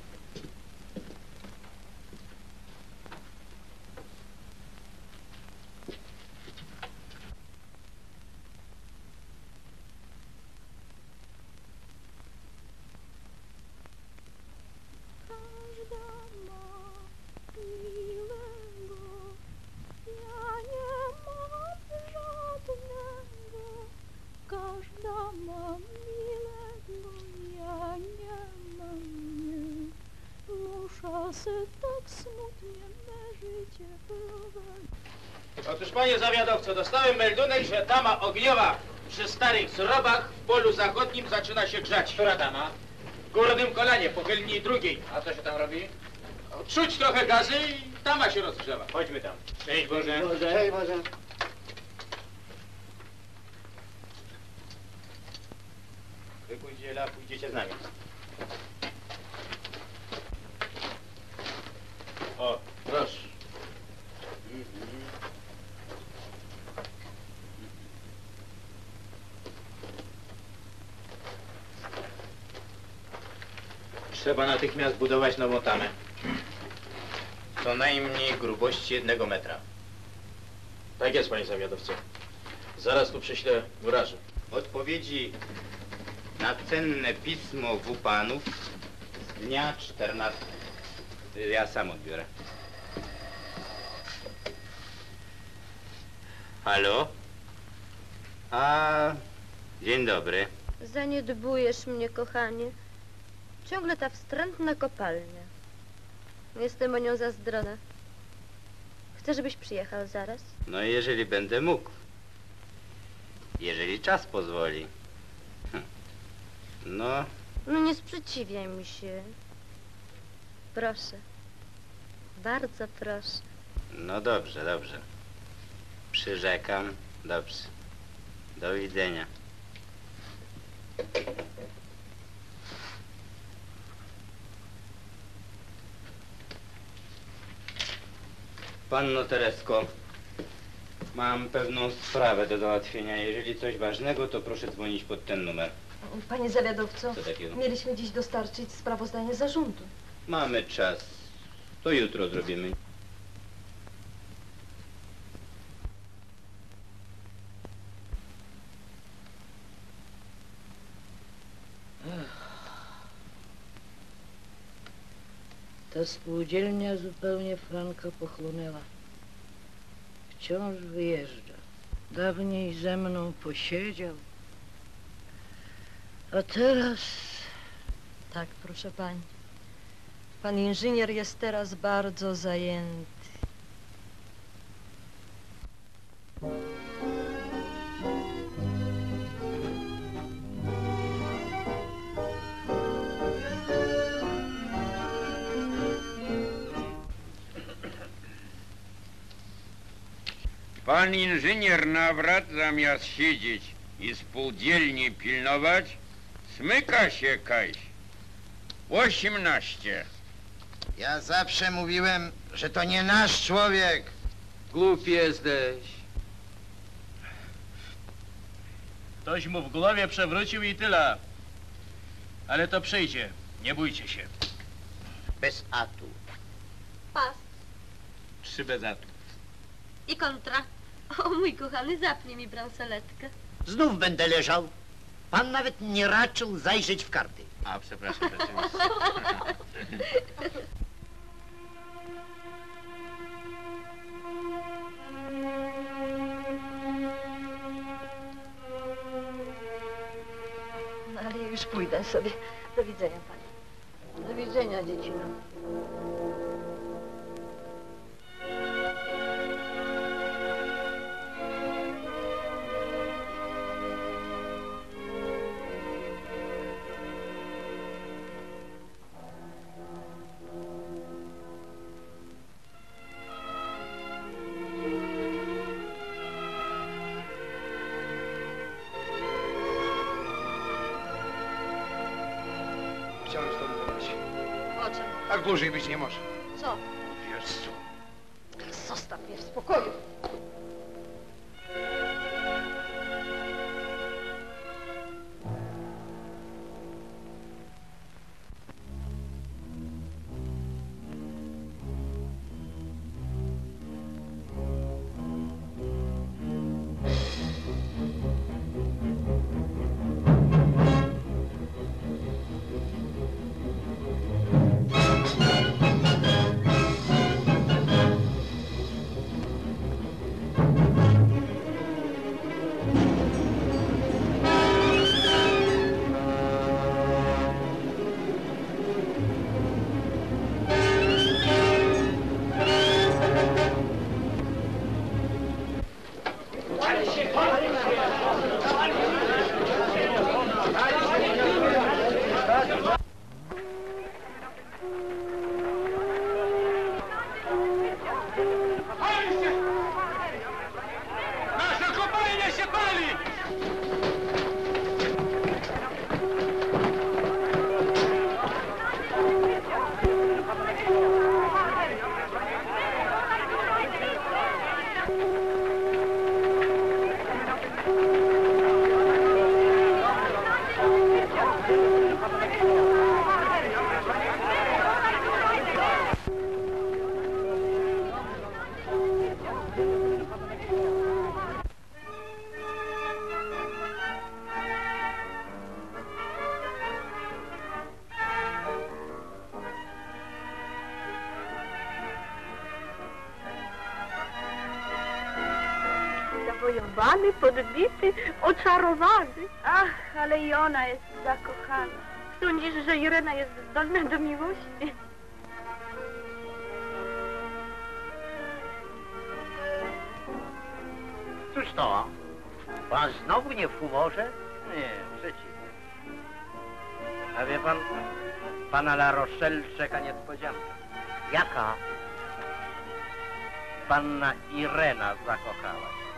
Speaker 17: Każda ma miłego, ja nie mam nic. Muszę se tak smutnie me życie prowadzić.
Speaker 1: Otóż, panie zawiadowco, dostałem meldunek, że dama ogniowa przy starych zrobach w polu zachodnim zaczyna się grzać. Która dama? W górnym kolanie, pochylni drugiej. A co się tam robi? Czuć trochę gazy i dama się rozgrzewa. Chodźmy tam. Cześć Boże.
Speaker 15: Cześć Boże.
Speaker 2: Wy pójdziecie z nami.
Speaker 1: O, proszę.
Speaker 2: Trzeba natychmiast budować nową tamę. Co najmniej grubości 1 metra.
Speaker 1: Tak jest, panie zawiadowco. Zaraz tu prześlę murarzy.
Speaker 2: Odpowiedzi na cenne pismo WPAN-ów z dnia 14. Ja sam odbiorę. Halo? Dzień dobry.
Speaker 13: Zaniedbujesz mnie, kochanie. Ciągle ta wstrętna kopalnia. Jestem o nią zazdrona. Chcę, żebyś przyjechał zaraz?
Speaker 2: No jeżeli będę mógł. Jeżeli czas pozwoli. No,
Speaker 13: No nie sprzeciwiaj mi się. Proszę. Bardzo proszę.
Speaker 2: no dobrze, dobrze. Przyrzekam. Dobrze. Do widzenia. Panno Teresko, mam pewną sprawę do załatwienia. Jeżeli coś ważnego, to proszę dzwonić pod ten numer.
Speaker 13: Panie zawiadowco,
Speaker 2: Co takiego?
Speaker 13: mieliśmy dziś dostarczyć sprawozdanie zarządu.
Speaker 2: Mamy czas. To jutro zrobimy.
Speaker 7: Ta spółdzielnia zupełnie Franka pochłonęła. Wciąż wyjeżdża. Dawniej ze mną posiedział. A teraz...
Speaker 13: Tak, proszę pani. Pan inżynier jest teraz bardzo zajęty.
Speaker 9: Pan inżynier Nawrat zamiast siedzieć i spółdzielni pilnować, smyka się kaś. 18.
Speaker 15: Ja zawsze mówiłem, że to nie nasz człowiek.
Speaker 6: Głupi jesteś.
Speaker 1: Ktoś mu w głowie przewrócił i tyle. Ale to przyjdzie. Nie bójcie się.
Speaker 15: Bez atu.
Speaker 3: Pas
Speaker 1: 3 bez atu.
Speaker 3: i kontra. O mój kochany, zapnie mi bransoletkę.
Speaker 15: Znów będę leżał. Pan nawet nie raczył zajrzeć w karty.
Speaker 2: A, przepraszam, rzeczywiście.
Speaker 14: No ale ja już pójdę sobie. Do widzenia, pani.
Speaker 7: Do widzenia, dziecino.
Speaker 16: Chciałem z tobą mówić.
Speaker 14: O czym?
Speaker 16: Tak dłużej być nie może.
Speaker 14: Co?
Speaker 16: Jezu.
Speaker 14: Zostaw mnie w spokoju.
Speaker 1: Nasza kopalnia się pali!
Speaker 14: Zawojowany, podbity, oczarowany. Ach, ale i ona jest zakochana. Sądzisz, że Irena jest zdolna do miłości?
Speaker 18: Cóż to? Pan znowu nie w humorze? Nie, przeciwnie. A wie pan, pana La Rochelle czeka niespodzianka. Jaka? Panna Irena zakochała się.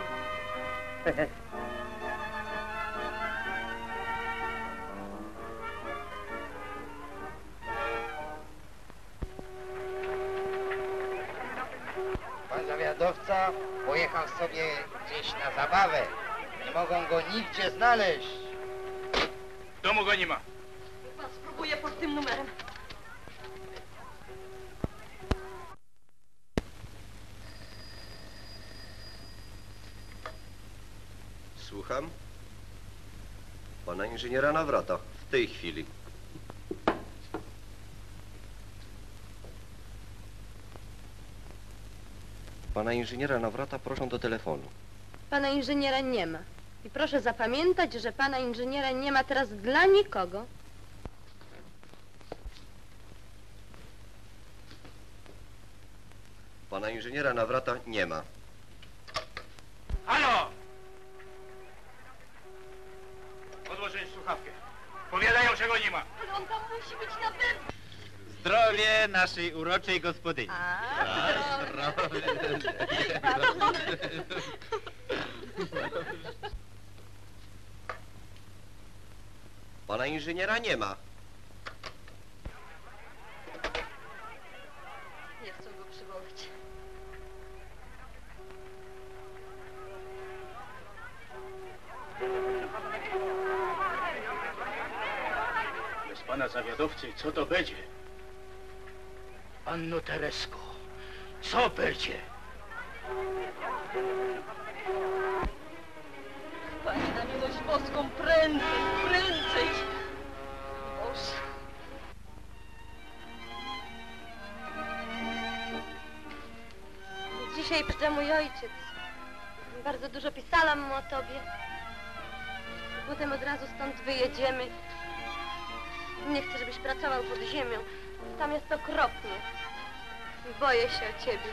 Speaker 15: Pan zawiadowca pojechał sobie gdzieś na zabawę. Nie mogą go nigdzie znaleźć.
Speaker 1: W domu go nie ma.
Speaker 14: Pan spróbuje pod tym numerem.
Speaker 19: Słucham? Pana inżyniera Nawrota. W tej chwili. Pana inżyniera Nawrota proszę do telefonu.
Speaker 13: Pana inżyniera nie ma. I proszę zapamiętać, że pana inżyniera nie ma teraz dla nikogo.
Speaker 19: Pana inżyniera Nawrota nie ma.
Speaker 1: Halo! Odłożyć słuchawkę. Powiadają, że go nie ma.
Speaker 14: Ale on tam musi być na pewno.
Speaker 2: Zdrowie naszej uroczej gospodyni.
Speaker 19: Pana inżyniera nie ma.
Speaker 14: Nie chcą go przywołać.
Speaker 1: Bez pana zawiadowcy, co to będzie? Panno Teresko, co będzie?
Speaker 14: Pani na miłość boską, prędzej, prędzej!
Speaker 13: Dzisiaj przyjdzie mój ojciec. Bardzo dużo pisałam mu o tobie. Potem od razu stąd wyjedziemy. Nie chcę, żebyś pracował pod ziemią. Tam jest okropnie. Boję się o ciebie.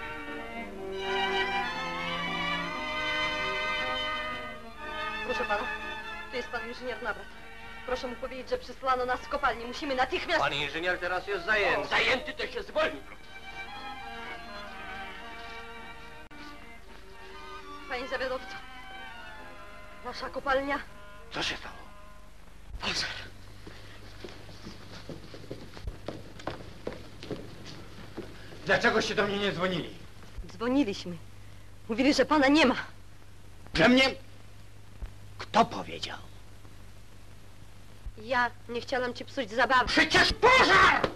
Speaker 13: Proszę pana, tu jest pan inżynier Nawrat. Proszę mu powiedzieć, że przysłano nas z kopalni. Musimy natychmiast...
Speaker 19: Pan inżynier teraz jest zajęty.
Speaker 11: Zajęty to się zwolnił.
Speaker 13: Panie zawiadowco, nasza kopalnia...
Speaker 11: Co się stało?
Speaker 13: Pożar.
Speaker 11: Dlaczegoście do mnie nie dzwonili?
Speaker 13: Dzwoniliśmy. Mówili, że pana nie ma.
Speaker 11: Że mnie? Kto powiedział?
Speaker 13: Ja nie chciałam ci psuć zabawy.
Speaker 11: Przecież pożar!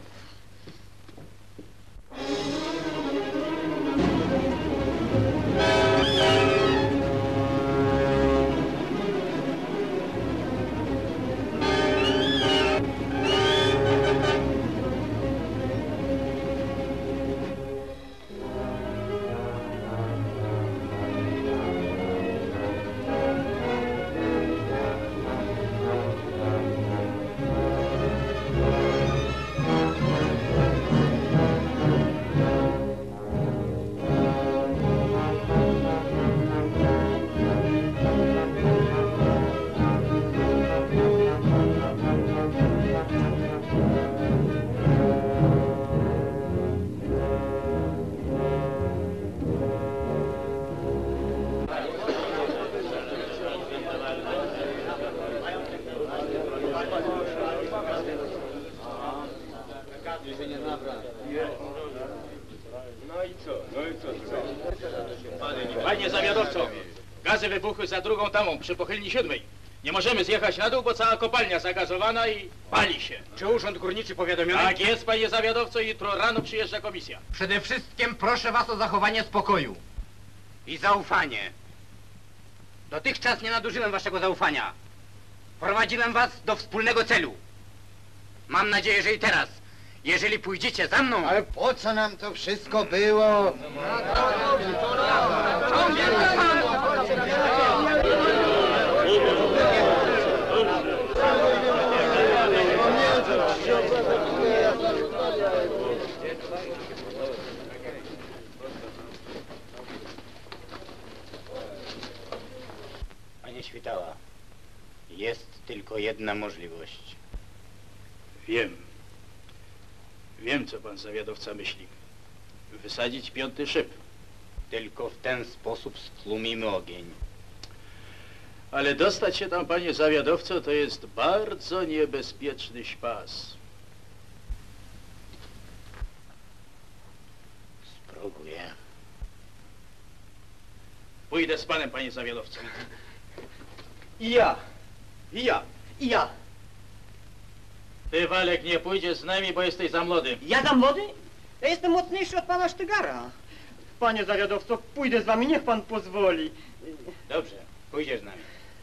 Speaker 1: Panie zawiadowco, gazy wybuchły za drugą tamą przy pochylni 7. Nie możemy zjechać na dół, bo cała kopalnia zagazowana i pali się.
Speaker 11: Czy urząd górniczy powiadomiony?
Speaker 1: Tak jest, panie zawiadowco, jutro rano przyjeżdża komisja.
Speaker 11: Przede wszystkim proszę was o zachowanie spokoju i zaufanie. Dotychczas nie nadużyłem waszego zaufania. Prowadziłem was do wspólnego celu. Mam nadzieję, że i teraz, jeżeli pójdziecie za mną...
Speaker 15: Ale po co nam to wszystko było?
Speaker 2: Panie Świtała, jest tylko jedna możliwość.
Speaker 1: Wiem. Wiem, co pan zawiadowca myśli. Wysadzić 5. szyb.
Speaker 2: Tylko w ten sposób stłumimy ogień.
Speaker 1: Ale dostać się tam, panie zawiadowco, to jest bardzo niebezpieczny śpas.
Speaker 2: Spróbuję.
Speaker 1: Pójdę z panem, panie zawiadowco.
Speaker 6: I ja. I ja. I ja.
Speaker 1: Ty, Walek, nie pójdziesz z nami, bo jesteś za młody.
Speaker 6: Ja za młody? Ja jestem mocniejszy od pana Sztygara. Panie zawiadowco, pójdę z wami, niech pan pozwoli.
Speaker 2: Dobrze, pójdziesz z nami.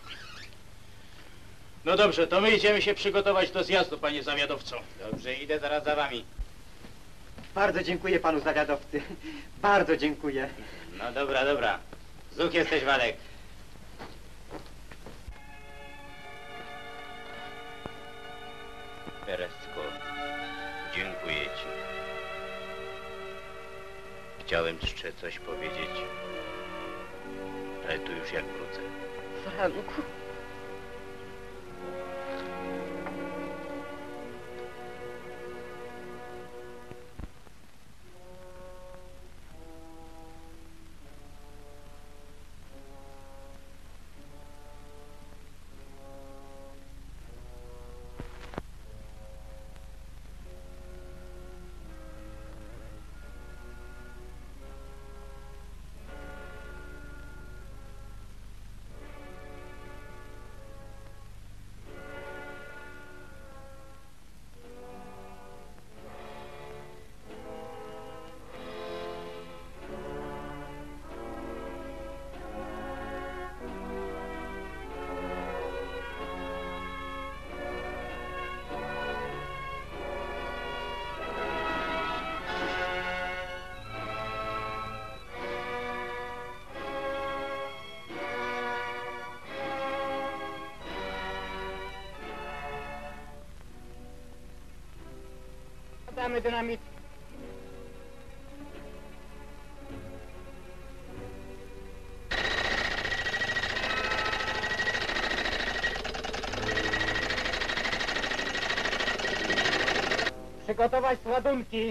Speaker 1: No dobrze, to my idziemy się przygotować do zjazdu, panie zawiadowco.
Speaker 2: Dobrze, idę zaraz za wami.
Speaker 6: Bardzo dziękuję panu zawiadowcy. Bardzo dziękuję.
Speaker 2: No dobra, dobra. Zuch jesteś, Walek. Tereszko, dziękuję ci. Chciałem jeszcze coś powiedzieć, ale tu już jak wrócę.
Speaker 13: Franku.
Speaker 11: Mamy dynamit. Przygotować ładunki.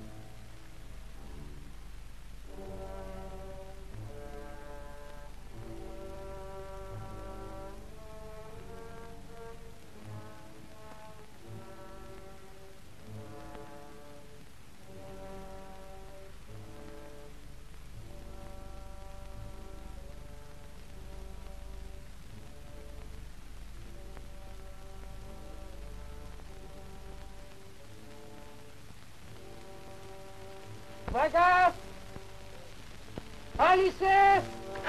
Speaker 11: Uwaga! Pali się!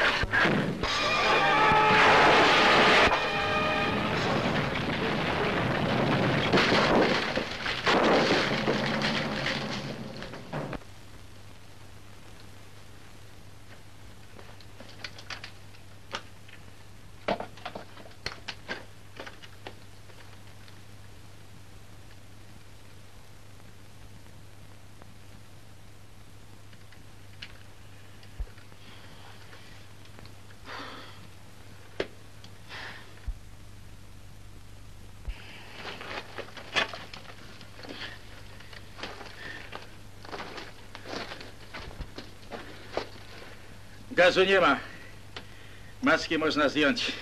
Speaker 1: Gazu nie ma. Maski można zdjąć.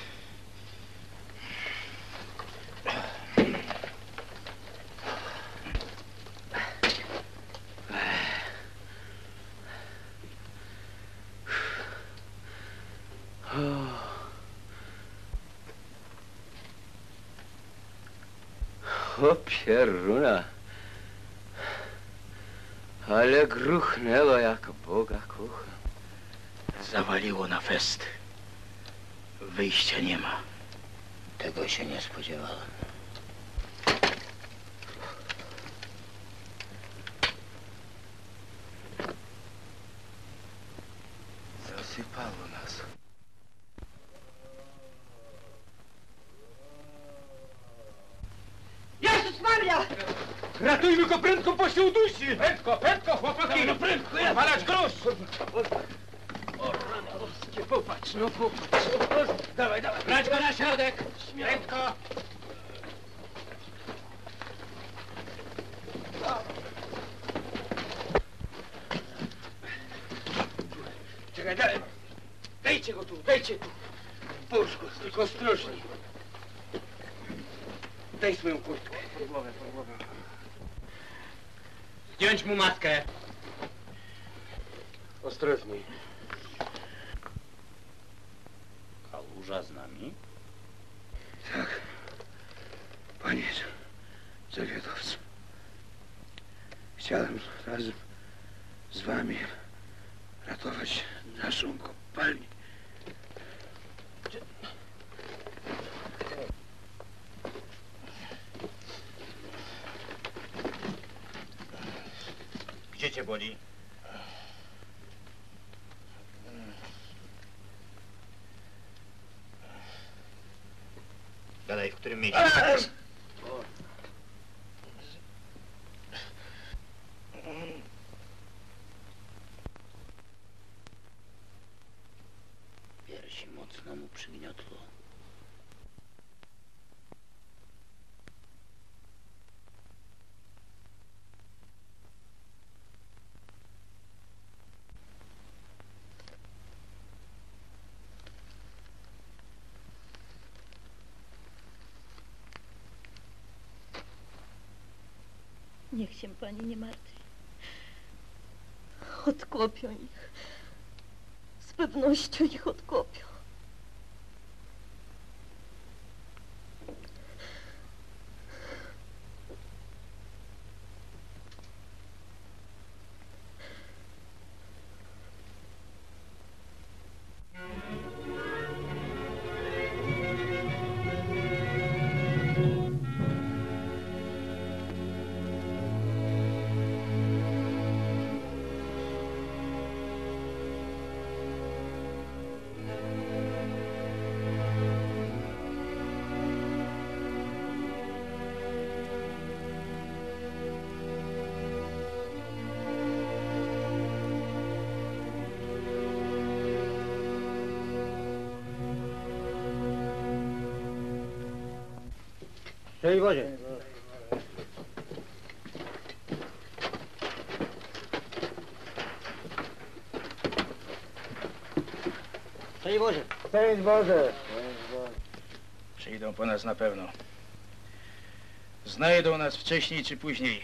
Speaker 20: O pieruna, ale gruchnęło jak Boga kocha.
Speaker 1: Zawaliło na fest. Wyjścia nie ma.
Speaker 15: Tego się nie spodziewałem.
Speaker 20: Zasypało nas.
Speaker 11: Jezus Maria! Ratujmy go prędko, bo się udusi! Prędko, prędko, chłopaki! No prędko, palać gruz! O, rany boskie, popatrz, no popatrz. Dawaj, dawaj. Brać go na środek! Prędko! Czekaj, daj. Dajcie go tu, dajcie tu. Połóż go, tylko ostrożnie. Daj swoją kurtkę. Pod głowę, pod głowę.
Speaker 1: Zdjąć mu maskę.
Speaker 11: Ostrożniej.
Speaker 2: Kałuża z nami?
Speaker 16: Tak, panie zawiadowco. Chciałem razem z wami ratować naszą kopalnię.
Speaker 1: Gdzie cię boli? Gadaj, w którym miejscu?
Speaker 15: Piersi mocno mu przygniotło.
Speaker 17: Niech się pani nie martwi. Odkopią ich. Z pewnością ich odkopią.
Speaker 1: Szczęść Boże. Szczęść Boże. Szczęść Boże.
Speaker 21: Przyjdą po nas na pewno. Znajdą nas wcześniej czy później.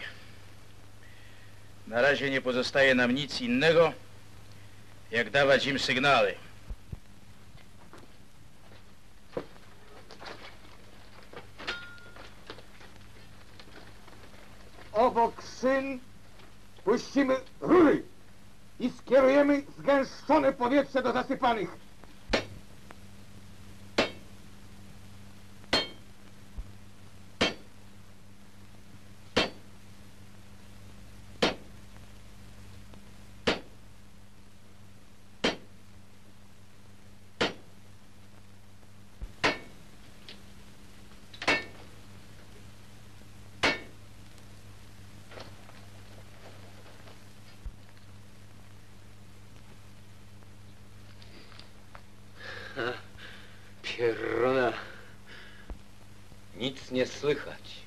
Speaker 21: Na razie nie pozostaje nam nic innego, jak dawać im sygnały.
Speaker 10: Obok szyn puścimy rury i skierujemy zgęszczone powietrze do zasypanych.
Speaker 20: Pieruna. Nic nie słychać.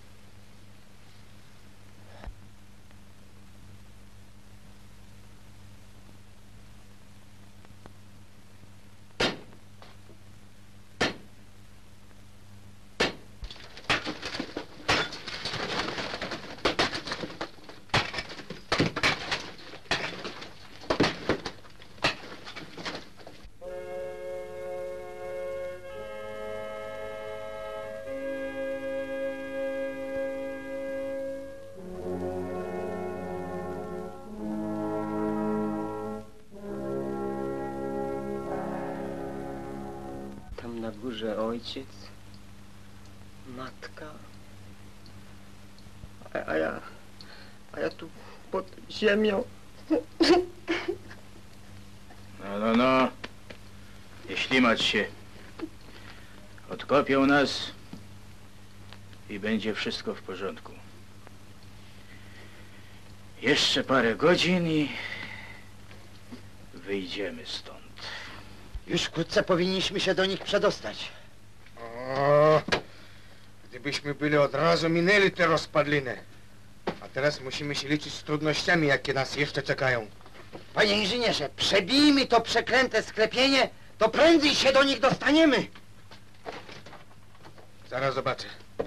Speaker 20: Tam na górze ojciec, matka, a ja tu pod ziemią.
Speaker 21: No. Nie ślimać się. Odkopią nas i będzie wszystko w porządku. Jeszcze parę godzin i wyjdziemy stąd.
Speaker 15: Już wkrótce powinniśmy się do nich przedostać.
Speaker 10: O, gdybyśmy byli od razu minęli te rozpadliny. A teraz musimy się liczyć z trudnościami, jakie nas jeszcze czekają.
Speaker 15: Panie inżynierze, przebijmy to przeklęte sklepienie, to prędzej się do nich dostaniemy.
Speaker 10: Zaraz zobaczę.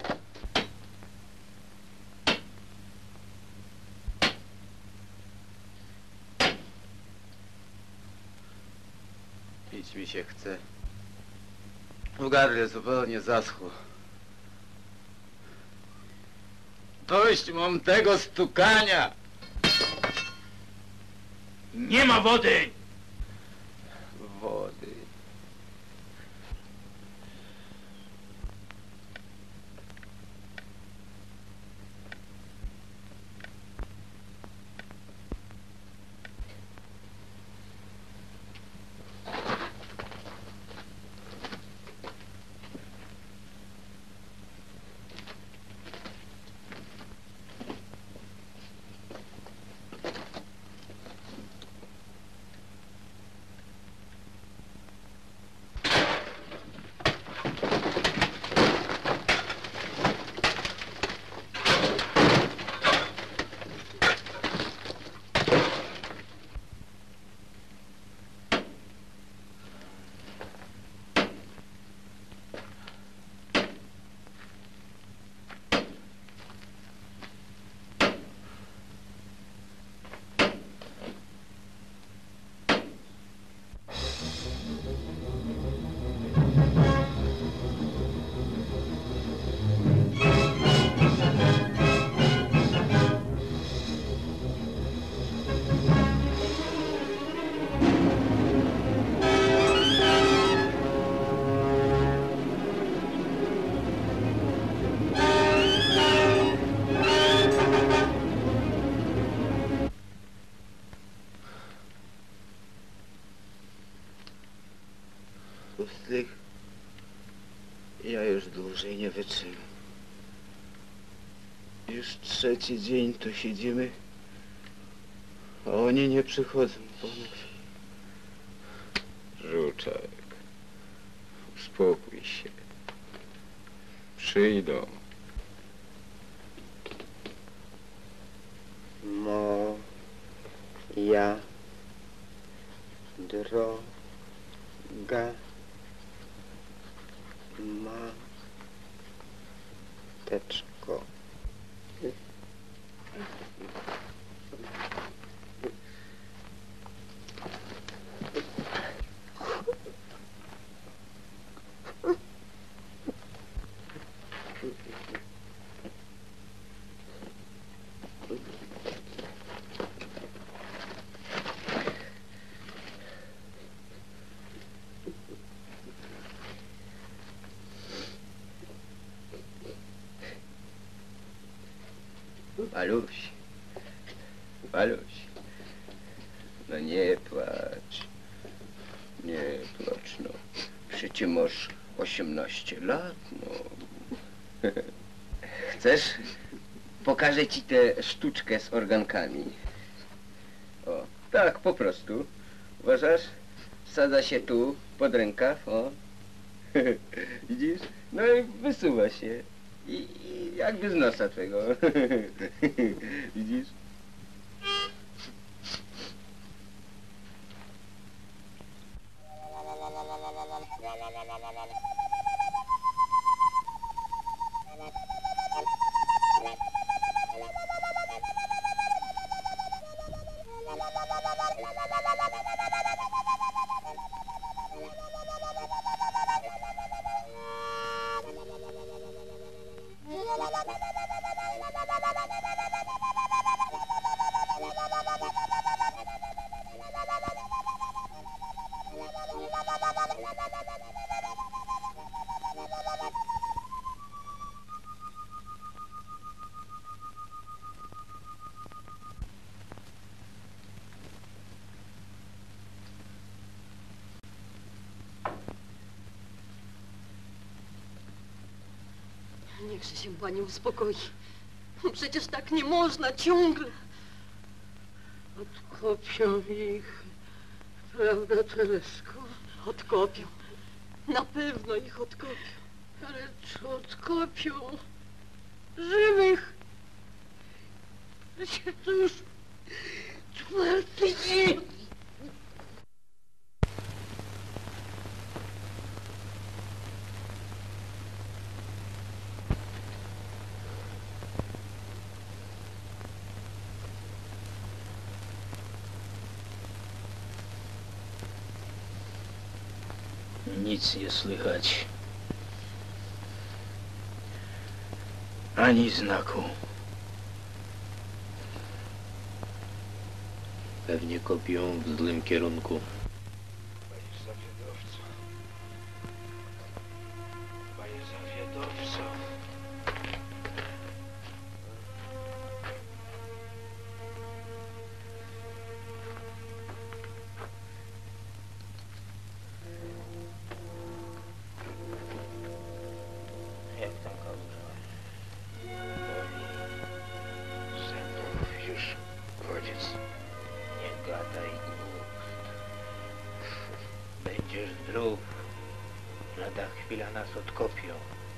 Speaker 20: Pić mi się chce. W gardle zupełnie zaschło. Dość mam tego stukania.
Speaker 21: Nie ma wody!
Speaker 20: Wody. Pustych. Ja już dłużej nie wytrzymam. Już trzeci dzień tu siedzimy, a oni nie przychodzą po nas.
Speaker 9: Żuczek, uspokój się. Przyjdą.
Speaker 15: Moja droga mateczko.
Speaker 12: Maluś, Maluś, no nie płacz, nie płacz, no. Przecież masz 18 lat, no. Chcesz? Pokażę ci tę sztuczkę z organkami. O, tak, po prostu. Uważasz? Wsadza się tu, pod rękaw, o. Widzisz? No i wysuwa się. I jakby z nosa twego. Widzisz?
Speaker 17: Niechże się pani uspokoi. Przecież tak nie można ciągle.
Speaker 7: Odkopią ich, prawda, Teresko?
Speaker 17: Odkopią. Na pewno ich odkopią.
Speaker 7: Ale co odkopią? Żywych! Przecież to już 4. dzień.
Speaker 21: Nic nie słychać. Ani znaku. Pewnie kopią w złym kierunku.
Speaker 20: Panie zawiadowco. Panie zawiadowco.
Speaker 21: Jak tam kołdrze?
Speaker 20: Ze mną już koniec.
Speaker 21: Nie gadaj głupstw. Będziesz zdrów. Lada chwila nas odkopią.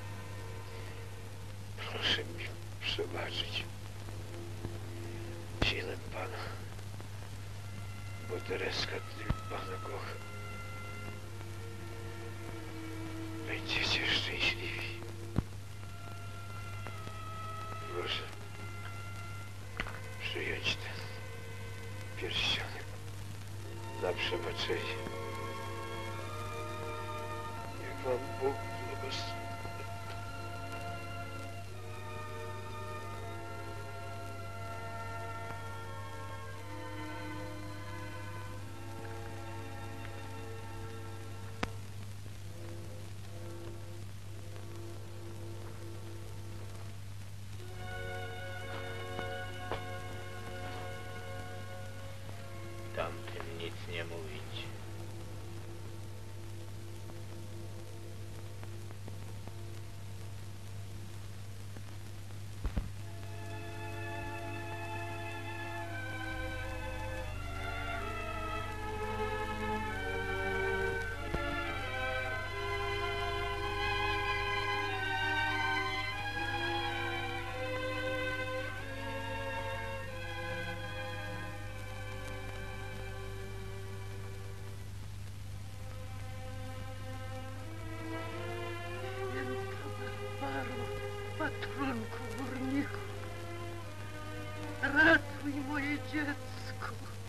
Speaker 20: Proszę mi przebaczyć. Silę Pana. Bo Tereska tylko Pana kocha. Będziecie szczęśliwi. Proszę przyjąć ten pierścionek na przebaczenie. Niech Wam Bóg błogosławi.
Speaker 21: Tamtym nic nie mówić.
Speaker 7: Uratuj moje dziecko.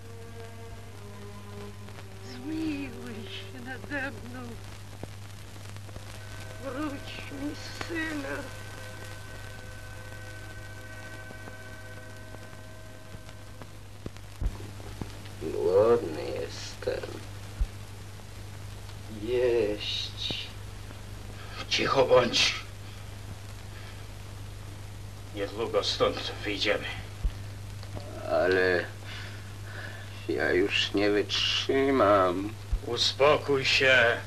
Speaker 7: Zmiłuj się nade mną. Wróć mi syna.
Speaker 12: Głodny jestem. Jeść.
Speaker 21: Cicho bądź. Niedługo stąd wyjdziemy.
Speaker 12: Ale ja już nie wytrzymam.
Speaker 21: Uspokój się.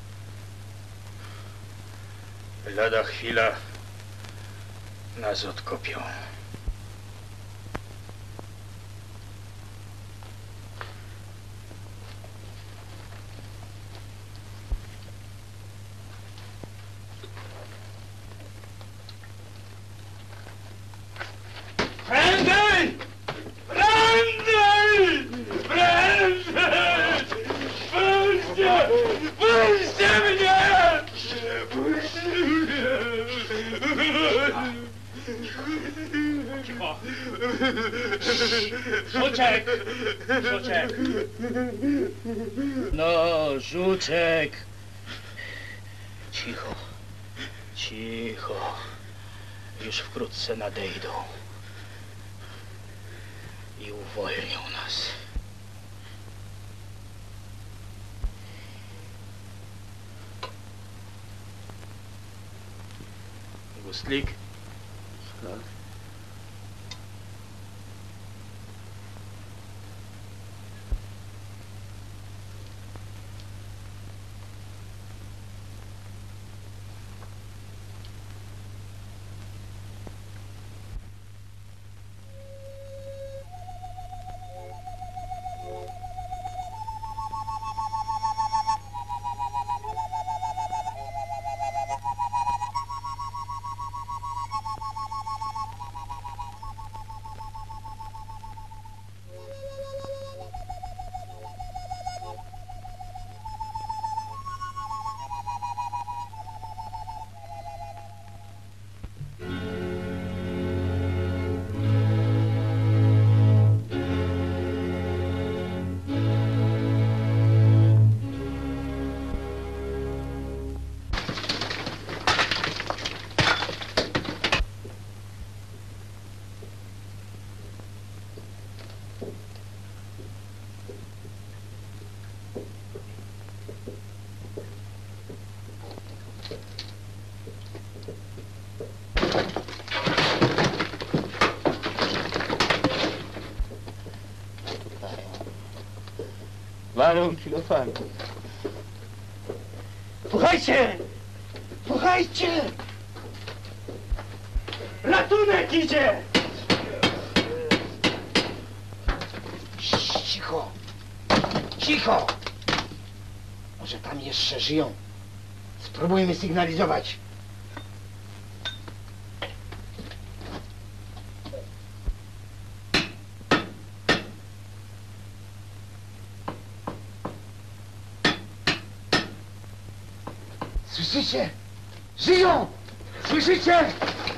Speaker 21: Lada chwila nas odkopią.
Speaker 10: Prędzej! Prędzej! Prędzej! Puśćcie! Puśćcie mnie! Puśćcie mnie!
Speaker 11: Cicho! Żuczek! Żuczek!
Speaker 21: No, Żuczek. Cicho. Cicho. Już wkrótce nadejdą. I uwolnią nas. Gustlik?
Speaker 12: Walą kilofami.
Speaker 10: Słuchajcie! Słuchajcie! Ratunek idzie!
Speaker 11: Cicho! Cicho! Może tam jeszcze żyją. Spróbujmy sygnalizować. Słyszycie? Żyją! Słyszycie?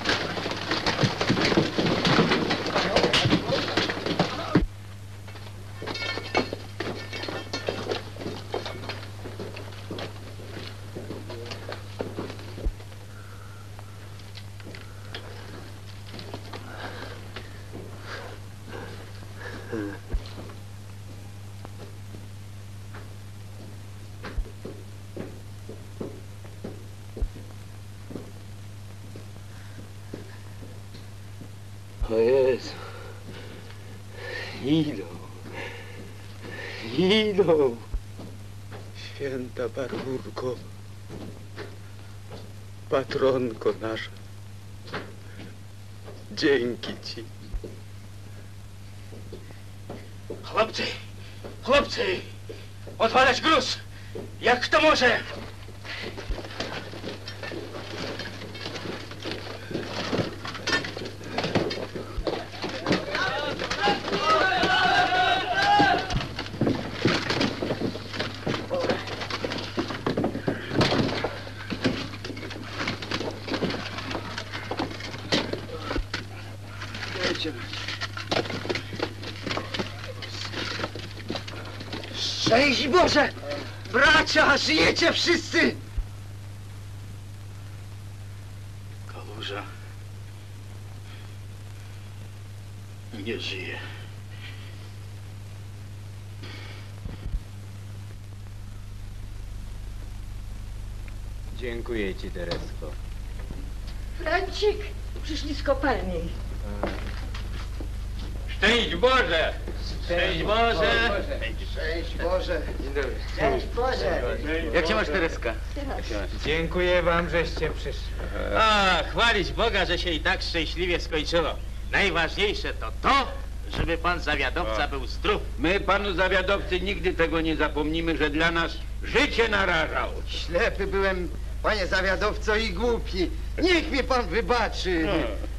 Speaker 12: O Jezu. Idą. Idą.
Speaker 20: Święta Barburko, patronko nasza, dzięki Ci.
Speaker 11: Chłopcy! Chłopcy! Odwalać gruz! Jak kto może!
Speaker 12: Szczęść Boże! Bracia, żyjecie wszyscy!
Speaker 21: Kałuża nie żyje.
Speaker 2: Dziękuję ci, Teresko.
Speaker 7: Francik, przyszli z kopalni.
Speaker 9: Szczęść Boże!
Speaker 1: Szczęść Boże!
Speaker 12: Szczęść Boże!
Speaker 2: Dzień dobry.
Speaker 12: Szczęść Boże!
Speaker 2: Jak się masz, Tereska?
Speaker 1: Dziękuję wam, żeście przyszli. A, chwalić Boga, że się i tak szczęśliwie skończyło. Najważniejsze to, żeby pan zawiadowca był zdrów.
Speaker 9: My panu zawiadowcy nigdy tego nie zapomnimy, że dla nas życie narażał.
Speaker 12: Ślepy byłem, panie zawiadowco, i głupi. Niech mi pan wybaczy.